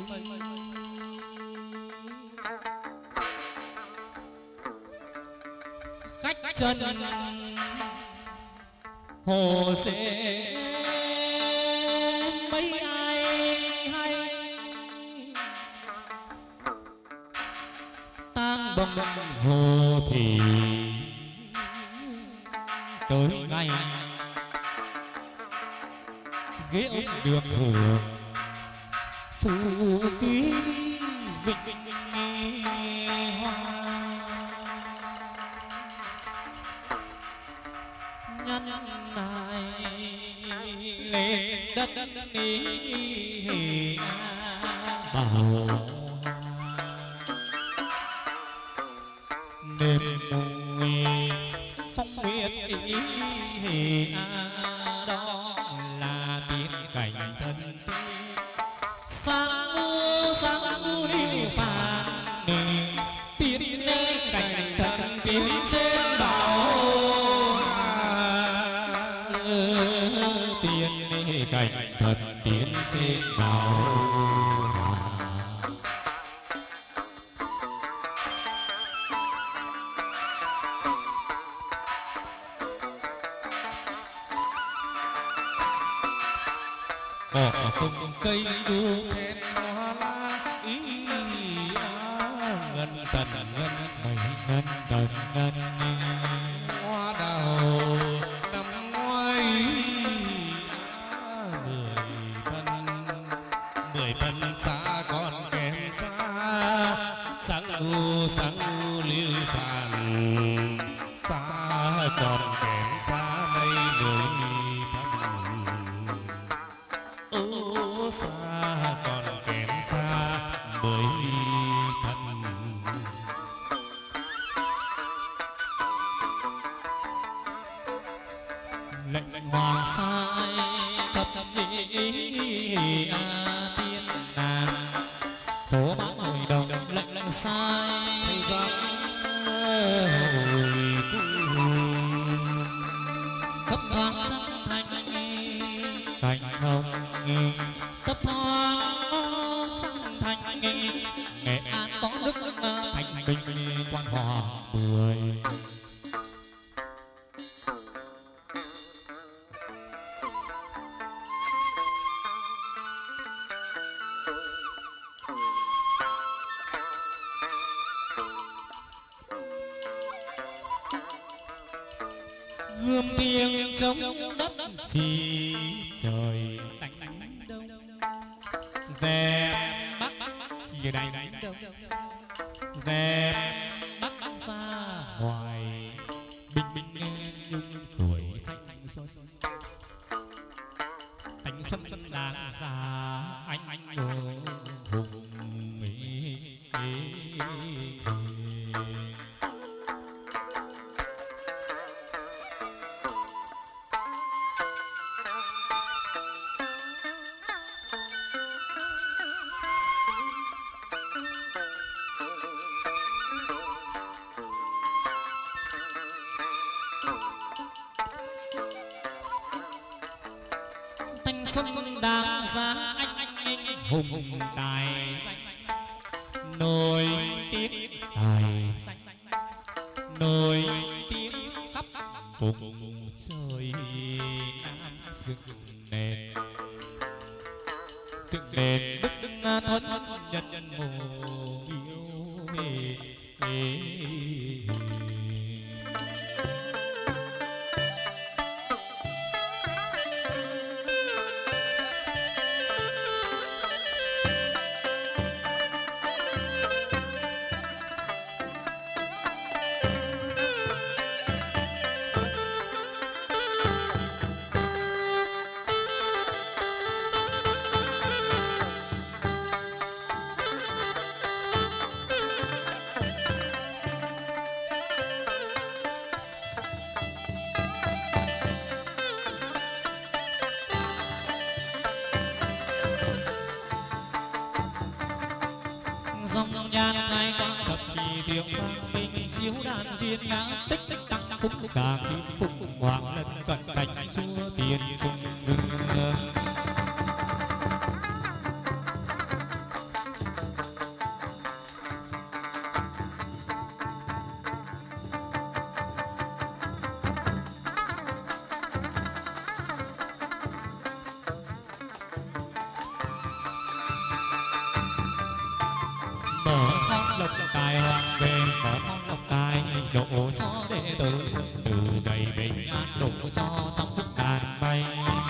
Khách chân hồ dễ mấy ai hay. Tang bồng hồ thì tới ngày ghế ông được hưởng phú quý vinh hoa. Nhân này lên đất ý bảo đêm mùi phong nguyệt ý đó là tiếng cảnh thân sang u đi phàn tiến lên cảnh thân tiến trên bảo tiến lên cảnh thân tiến trên bảo. Cỏ tung cây đu chen hoa la ý ngân tần ngân Mày ngân tần ngân hoa đào năm ngoái 10 phần xa còn kém xa sáng u lưu phàn xa còn kém xa nay 10 phần xa còn kém xa 10 phần. lệnh hoàng sai thập ý tiên nàng thố mãn hội đồng lệnh sai Thành giặc hồi cung thấp thoáng trắng thành cành hồng thấp thoáng trắng thành Nghệ An có đức thành bình quan hòa 10. Gươm thiêng chống đất chỉ trời đánh đông dẹp bắc thì đánh đông dẹp bắc ra ngoài bình bình nhung tuổi thanh xuân đáng già anh hùng xuân đang giá anh hùng tài danh nổi tiếng tài danh nổi tiếng khắp vùng trời Nam Xưa dựng nền đức thuần nhân mồ miếu dòng nhan khai quang thập nhị diệu quang minh chiếu đàn duyên ngã tích tích tăng cúng già kim phục hoàng lân cận cảnh chúa tiền trung vương lộc tài hoàng về có phong lộc tài độ cho đệ tử từ dày bình an độ cho trong phúc đàn bay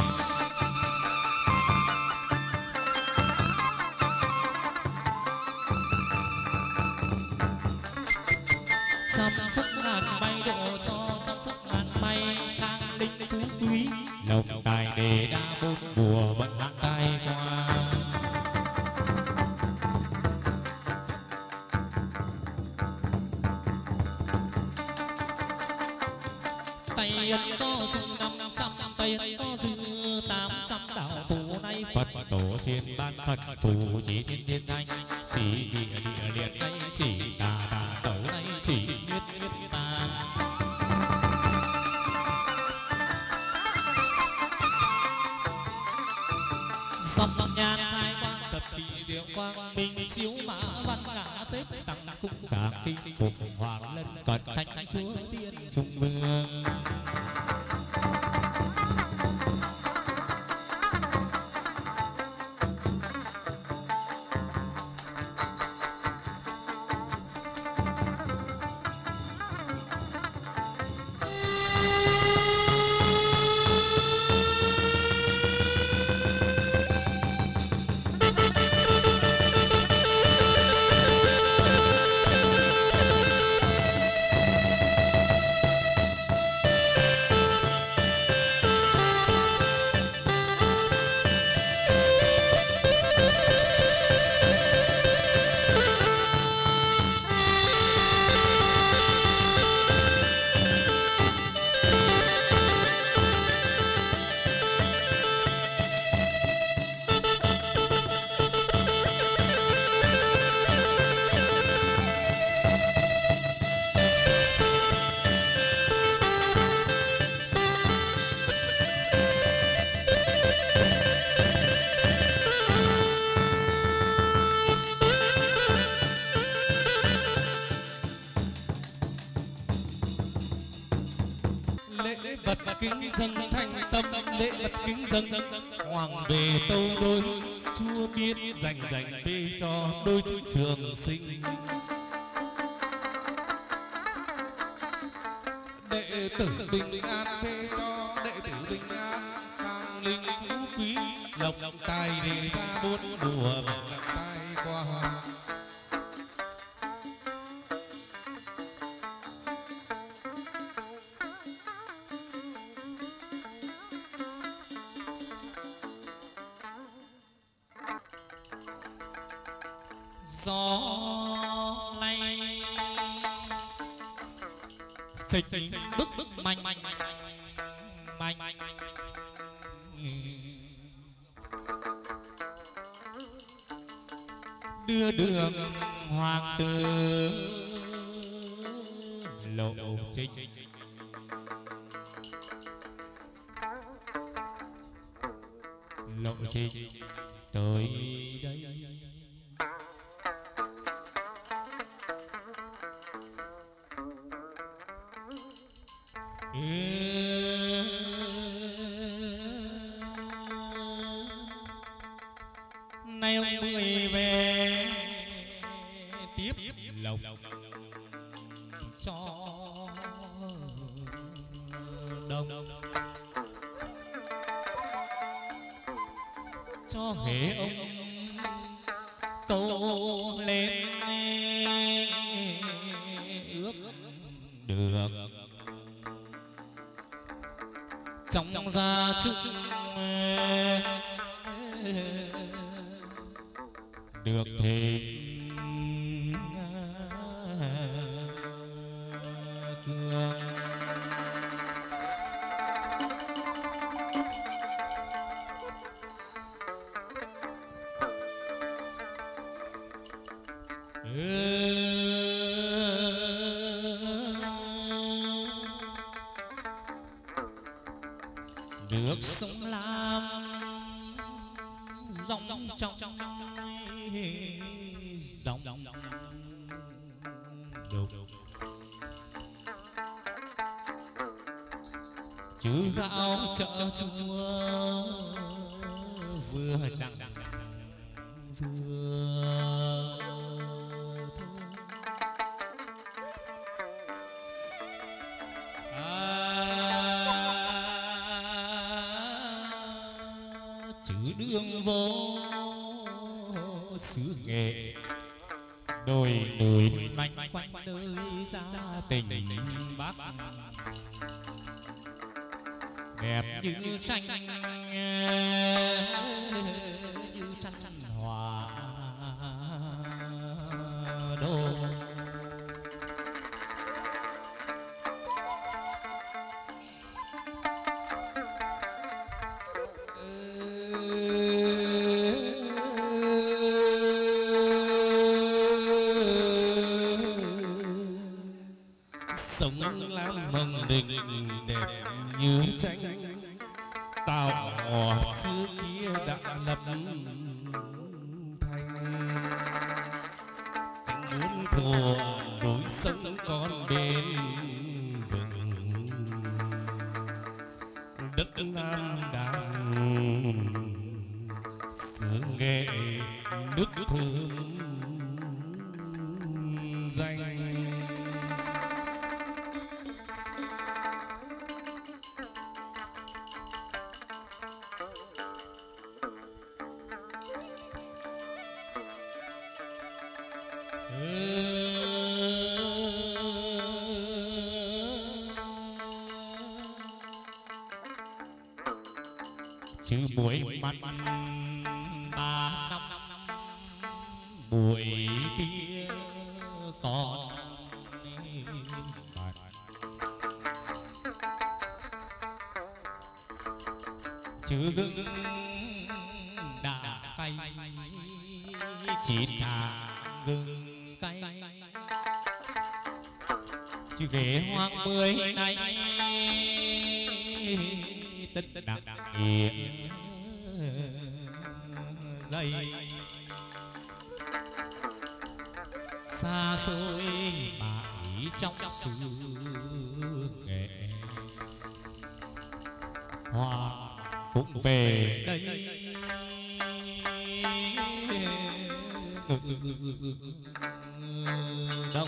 trong phúc đàn bay độ cho trong phúc đàn bay khang linh phú quý lộc tài đề đa bốn mùa vận hạn tai qua tay ân có dư 500 tay ân có dư 800 đạo phù nay Phật tổ thiên ban Phật phù chỉ thiên thiên thanh chỉ địa địa liệt nay chỉ tà tà tẩu nay chỉ nhất nhất ta dòng nhan hai quang tập thị diệu quang minh chiếu mã văn ngã tết tăng cung giảng kinh phục hoàng lân cận thánh chúa tiên trung vương lễ vật kính dâng thành tâm lễ vật kính dâng hoàng về tâu đôi chúa biết dành về cho đôi chú trường sinh đệ tử bình an về cho đệ tử bình an khang linh phú quý lộc tài để ra bốn mùa lộc tài qua gió lay xịch bức manh đưa đường hoàng tử lộ trình lộ trình tới đây nay ông Mười về tiếp lộc cho đông, cho hễ ông câu lên ước được trong gia chúc được thịnh cương. Nước sông Lam dòng trong dòng đục chứ gạo chợ chúa vừa chẳng vừa chữ đương vô xứ nghệ đồi núi manh quanh nơi gia tình Bắc đẹp như tranh như tranh hòa đô. Sống lam mừng đình đẹp như tranh, tàu xưa kia đã lập thành, chẳng muốn thua núi sông con bên vừng đất Nam Đàn xứ nghệ nước thơm danh. chứ buổi mắt ba năm buổi kia còn chứ gừng đã cay chỉ thả gừng cay chứ ghế hoang mười này tất đặc nghĩa dây xa xôi mãi trong xứ nghệ hoa cũng về đây đông.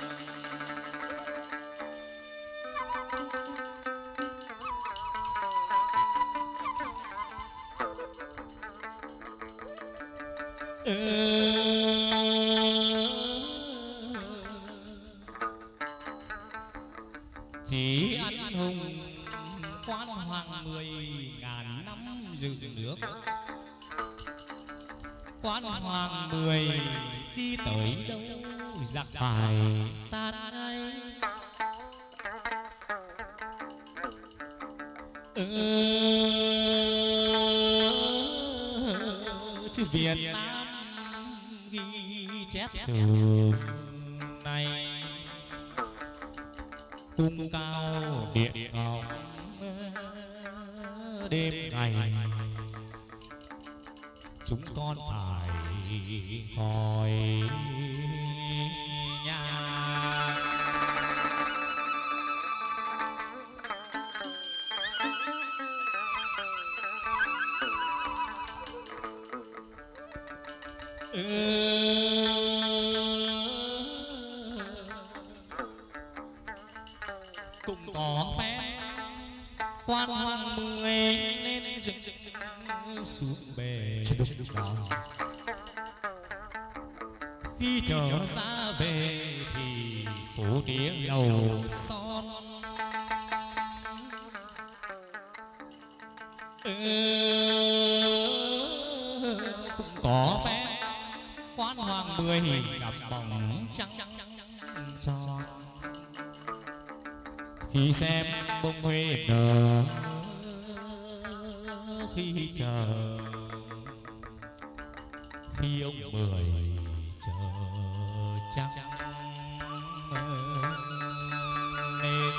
Chỉ anh hùng quan hoàng 10.000 năm giữ nước, quan hoàng 10 đi tới đâu giặc phải tan ấy. Chứ Việt Nam ghi chép sử này cung cao điện ngọc đêm ngày chúng con phải khỏi nhà. Cũng có phép quan hoàng mười lên rừng xuống bề khi trở ra về thì phố tía lầu son cũng có phép quan hoàng mười gặp bóng trắng tròn khi xem bông huế nở khi chờ khi ông mười chờ trăng lên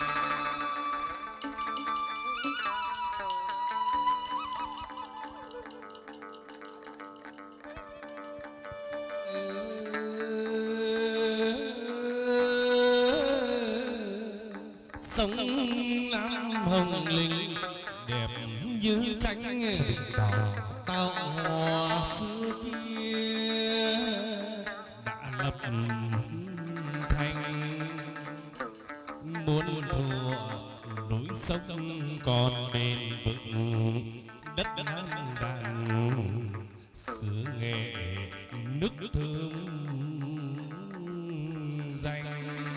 sông Nam hồng linh đẹp như tranh tàu hò xưa kia đã lập thành muôn thuở núi sông còn bền vững đất Nam đàn xứ nghệ nước thơm danh.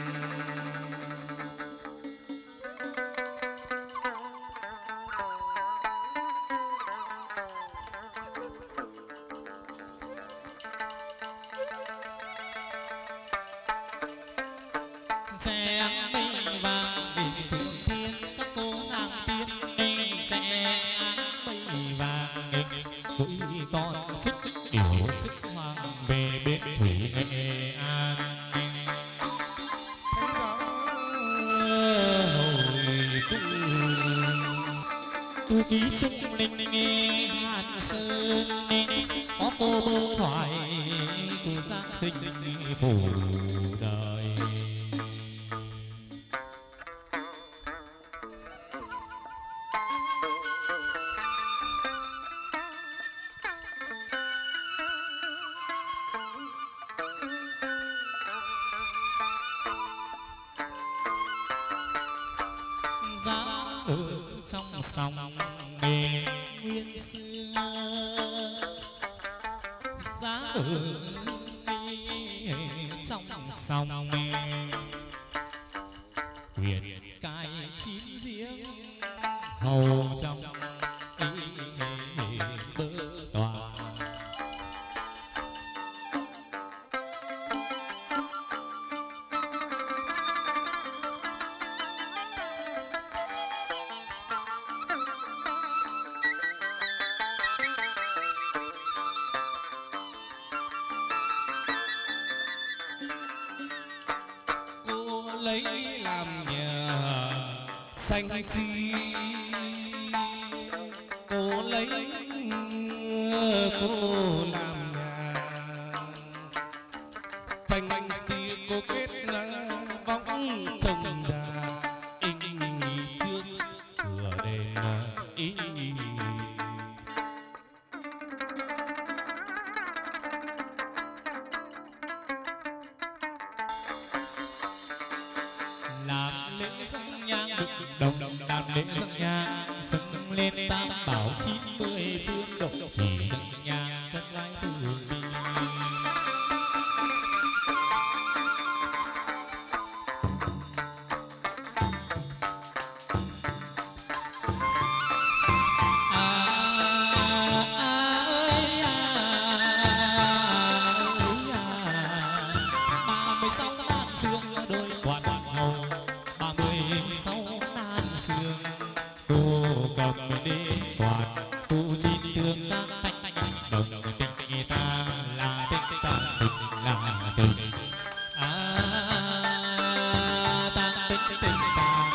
Xe mây vàng biển thượng thiên các cô nàng tiên đi xe mây vàng cưỡi con xích điểu xích hoàng về bên thủy Nghệ An hồi cung tu ký trung linh Hàn Sơn có cô mơ thoại tu giáng sinh phủ đời. Giá ở trong sông bề nguyên xưa giá ở trong sông quyền cai chín giếng hầu trong bờ tòa lấy làm nhà xanh xi cô lấy cô làm nhà xanh xi cô kết vóng trồng già in trước cửa đền in làm lễ dâng nhang được đồng làm lễ dâng nhang dâng lên tam bảo 90 phương độ chỉ dâng nhang con gái từ bi đôi quạt hầu 36 nan sương cô cầm đế quạt cô chín thương các thanh đồng tình ta là tình ta tình là tình ta tình tình ta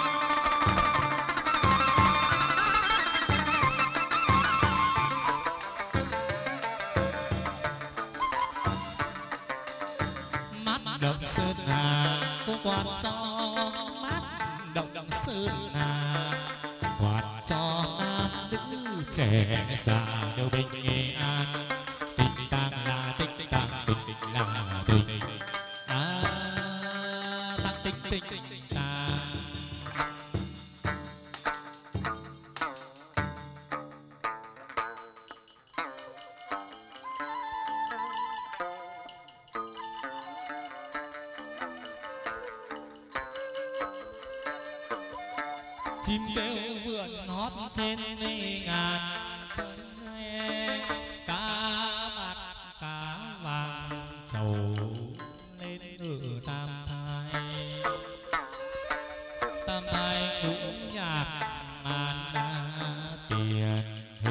mát động sơn hà cô quạt cho mát động sơn hà quạt cho nam nữ trẻ già đều bình an tình tang là tình chim kêu vượn hót trên ngàn cá bạc cá vàng trầu lên ở tam thai cũng nhạc ngàn tiền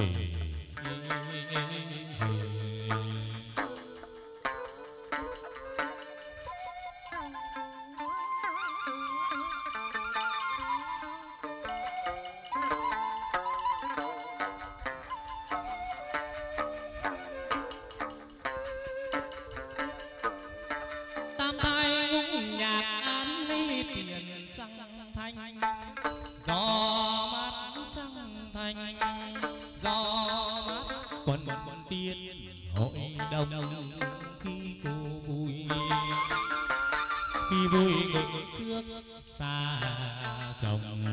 xa dòng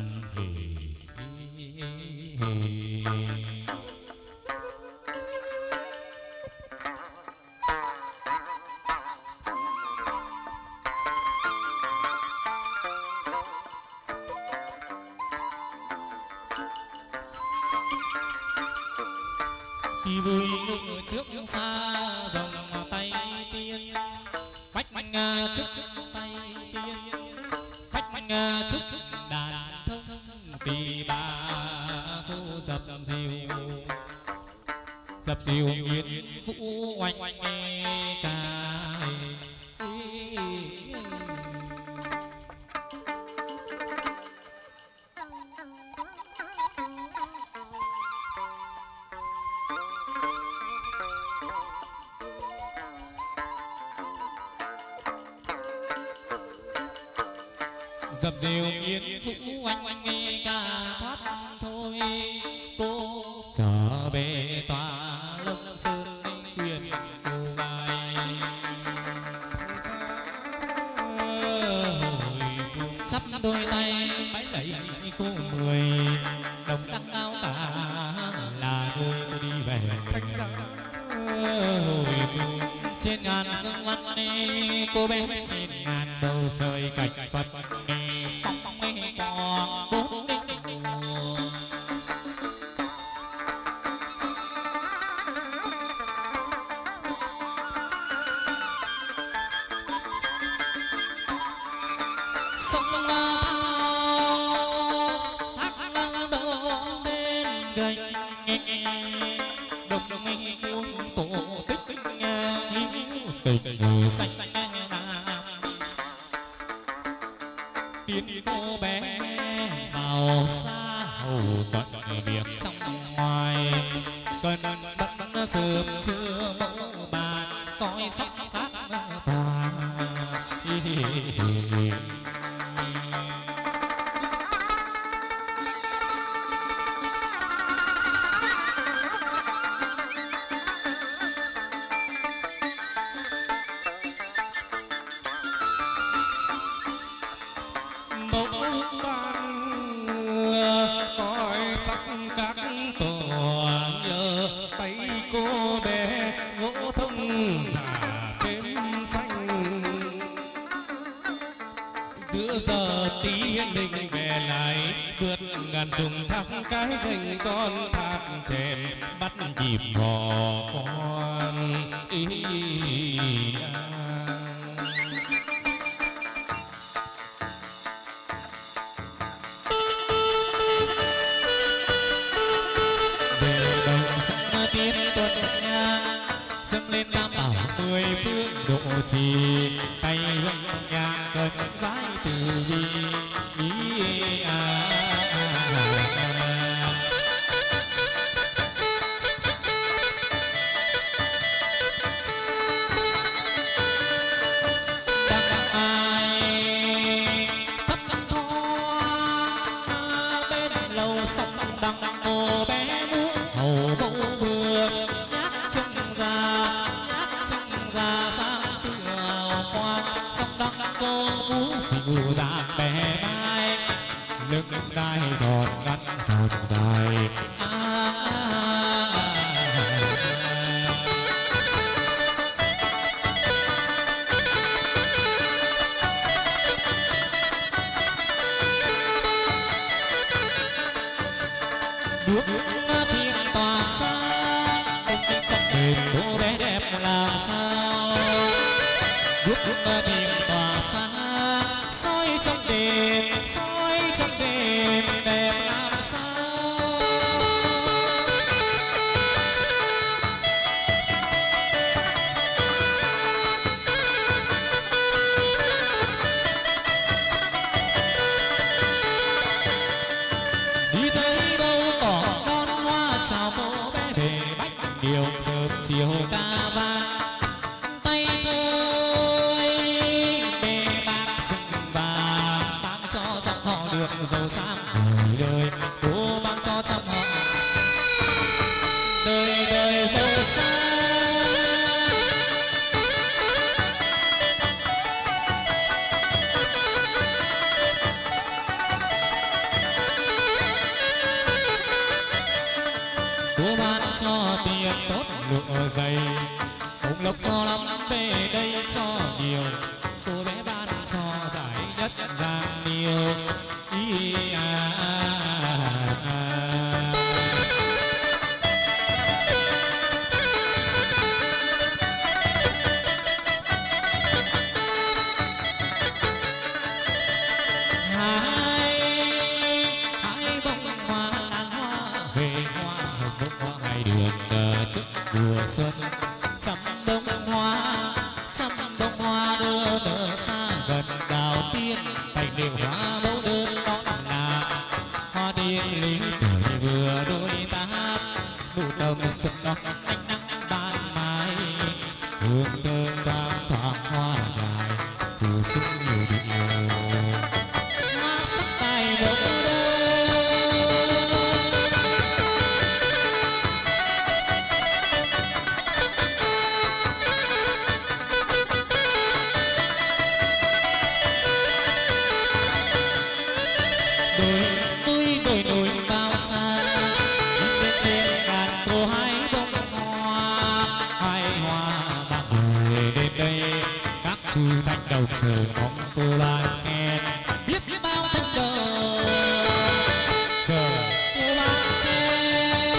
khi vui ngự trước xa dòng tay tiên phách chúc tay tiên chúc đàn thông tỳ bà cô dập dìu yên vũ oanh nghe ca dập dìu yên vũ oanh nghe ca thoát thôi cô trở về tòa Long Sơn quyền cô vai sắp đôi tay bái lạy cô 10 đồng đăng áo cả là đôi cô đi về trên ngàn sông mắt cô bé trên ngàn bầu trời cảnh Phật phong mê còn bốn đỉnh mùa sông thác đổ bên gành đồng cuốn cổ tích tình xanh tiến cô bé vào xa hầu cận việc trong ngoài cần bận sớm chưa mẫu bàn coi sắc khác tòa ngàn trùng thác cái thành con thác chèm bắt nhịp hò con về đồng sông tiến tuần nhang dâng lên Nam Bảo 10 phương độ trì tay hương nhang cần vái từ bi đẹp làm sao bước điện tỏa sáng soi trong đêm đẹp làm sao đi tới đâu có đón hoa chào cô bé về bách điều sớm chiều ca vang tay ơi bê bác sừng vàng mang cho trong họ được giàu sang đời đời cô mang cho trong họ đời đời giàu sang cô ban cho tiền tốt lụa dày ông lộc cho lắm về đây cho nhiều cô bé ban cho giải nhất giang nhiều ý hai bông hoa lan hoa về hoa hồng bông hoa ngày được sức mùa xuân trăm bông hoa đưa tờ xa gần đào tiên thành điệu hoa mẫu đơn đón là hoa tiên lý tuổi vừa đôi ta nụ đồng xuân đón ánh nắng ban mai hương thơm thoang thoảng hoa dài phù sức nhiều điệu hoa sắc tài mẫu đơn đồi bao xa bên trên ngàn cô hái bông hoa bạc người đến đây các chư thanh đồng chờ mong cô ban khen biết bao thanh đồng chờ cô ban khen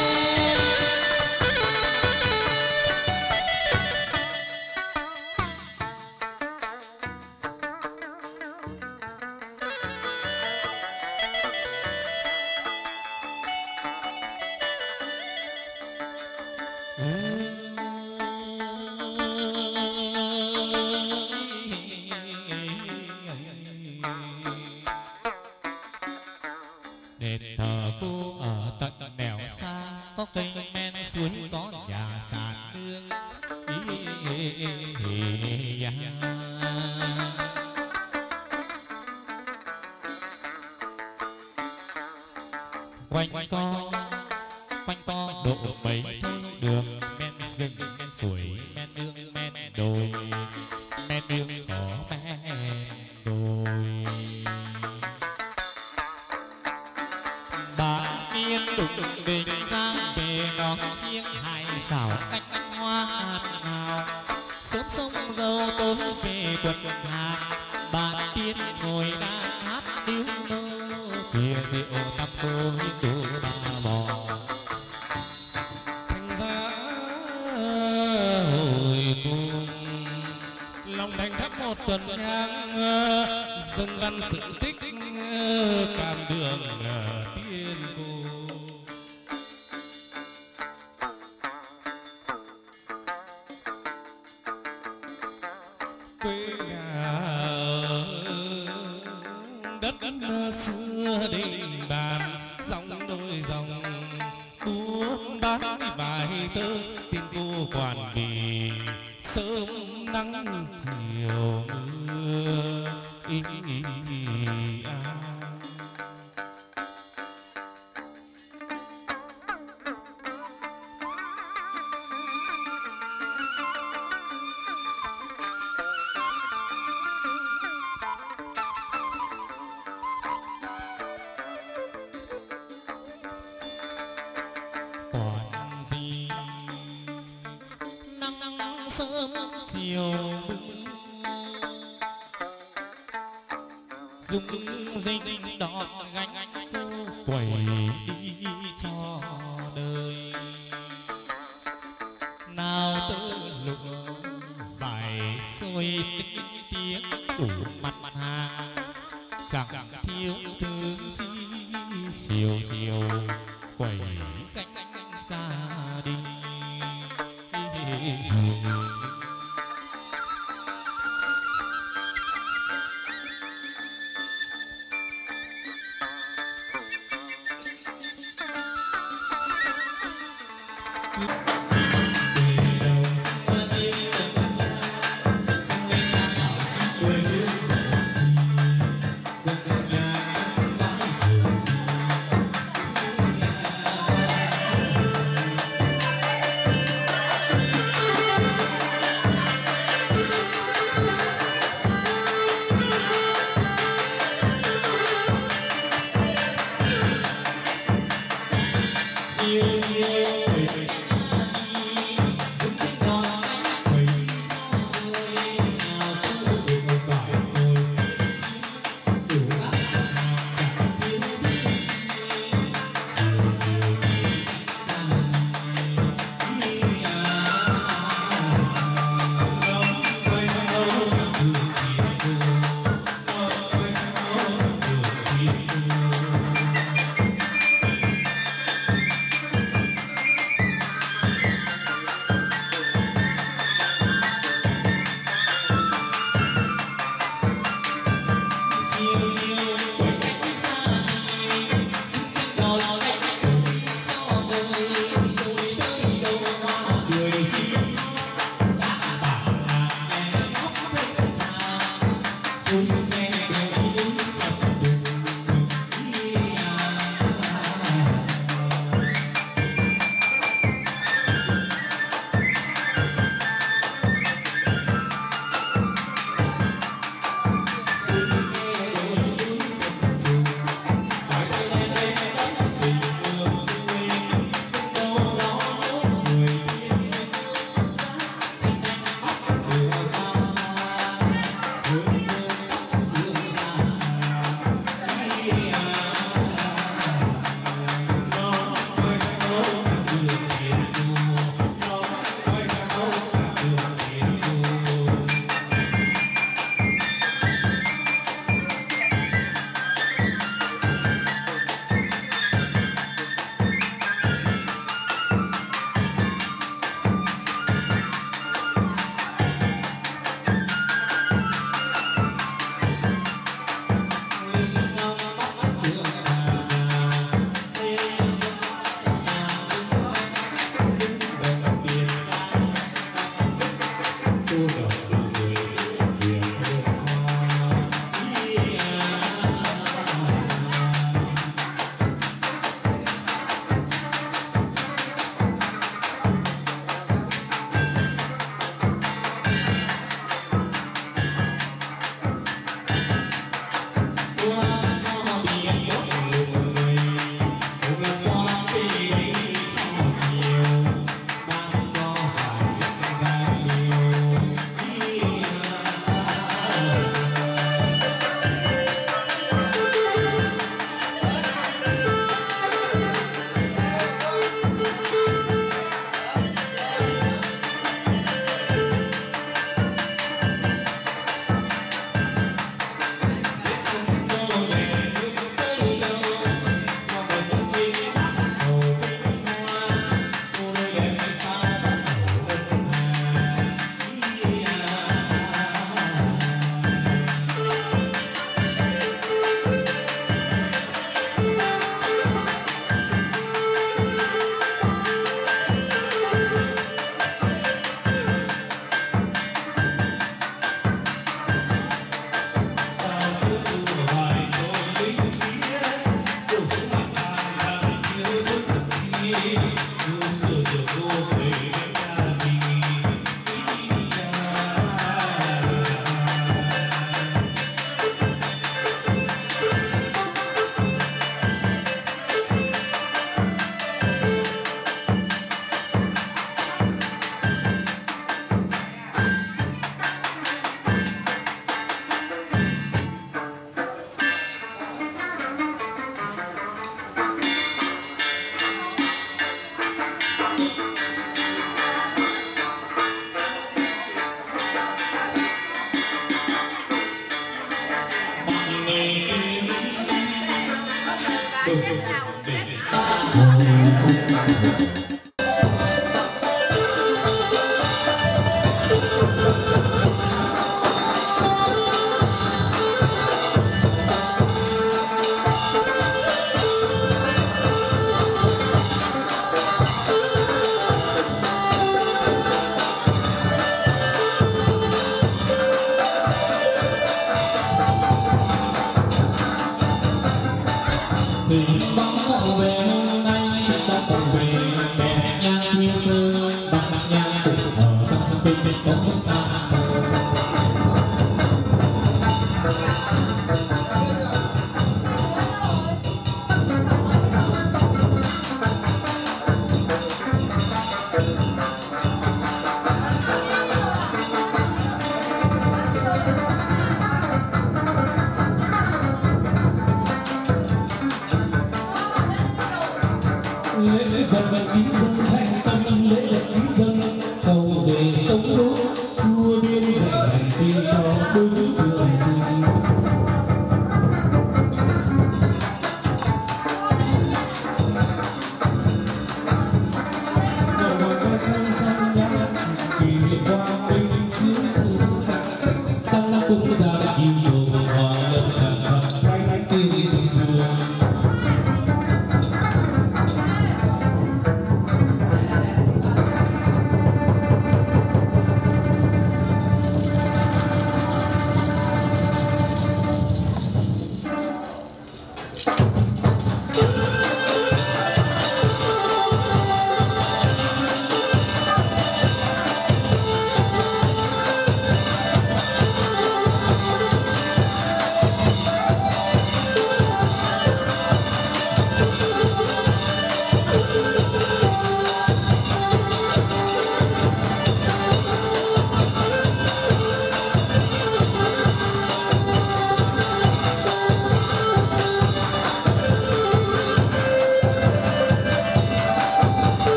đền thờ cô ở tận nẻo xa có cây men suối có nhà sàn nương quanh co độ mấy thôn đường men rừng men suối men nương men đồi men nương có men đồi bà miên đụng đình giang về nó chiêng hai xảo cánh hoa hạt ngào sớm sông dâu tối về quần hàng bà tiên ngồi đàn hát điếu mơ kia rượu tắp hôi tủ ba bò thành ra hồi cùng lòng thành thắp một tuần nhang dâng văn sự tích cảm đường tiên cô quê nhà đất xưa đình bàn dòng đôi dòng buôn bán vài tơ tiên cô quản bì sớm nắng chiều mưa còn gì nắng sớm chiều dung dinh đỏ gánh cô quẩy đi cho đời nào tơ lụa rồi tiếng đủ mặt hàng chẳng thiếu thứ chi chiều chiều quẩy khách gia đình.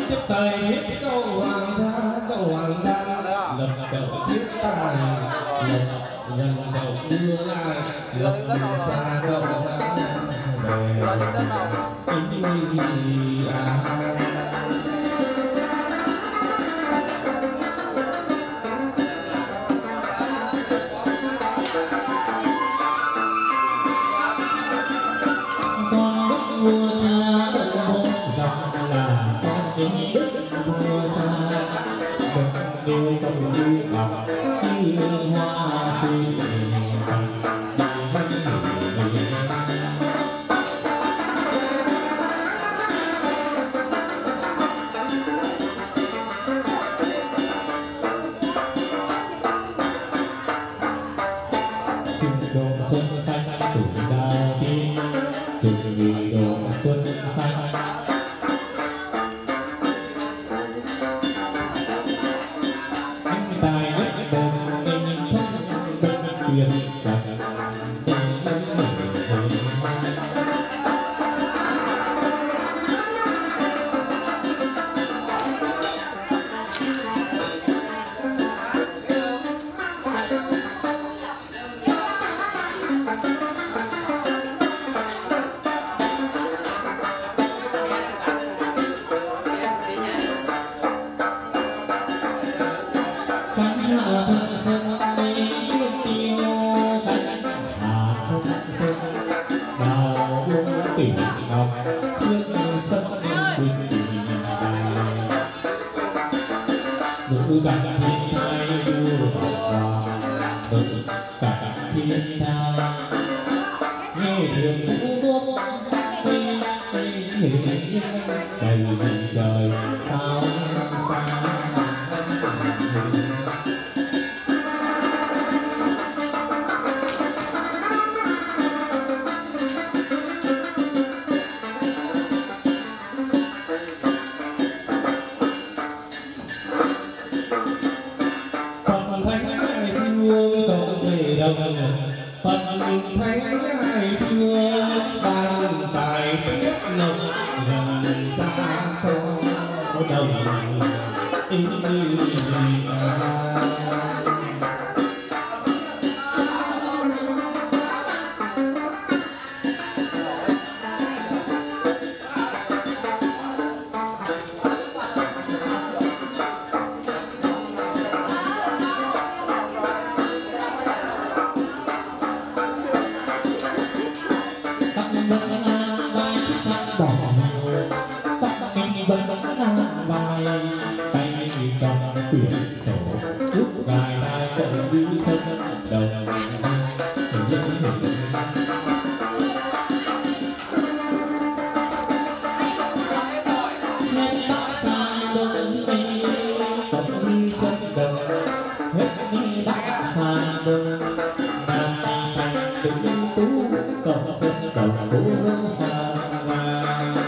tiếp tài biết câu hoàng gia câu hoàng đan lập cầu tiếp tài lập nhân cầu đưa lại lập ra cầu về con đức vua cha một dòng là con kính đức vua cha đừng điều công đi ngọc như hoa xin xuân xanh tuổi đào tiên chừng vì đồ xuân xanh anh tài nhất đồng anh thông bên tuyệt chặt cả thiên thai vua hoàng mừng cả thiên thai nghe đường vũ quốc đầy mình trời sao xa Phật thánh ai thương ban tài tiết lộc gần xa cho đồng ý Hãy subscribe cho kênh Ghiền Mì Gõ để không bỏ lỡ những video hấp dẫn.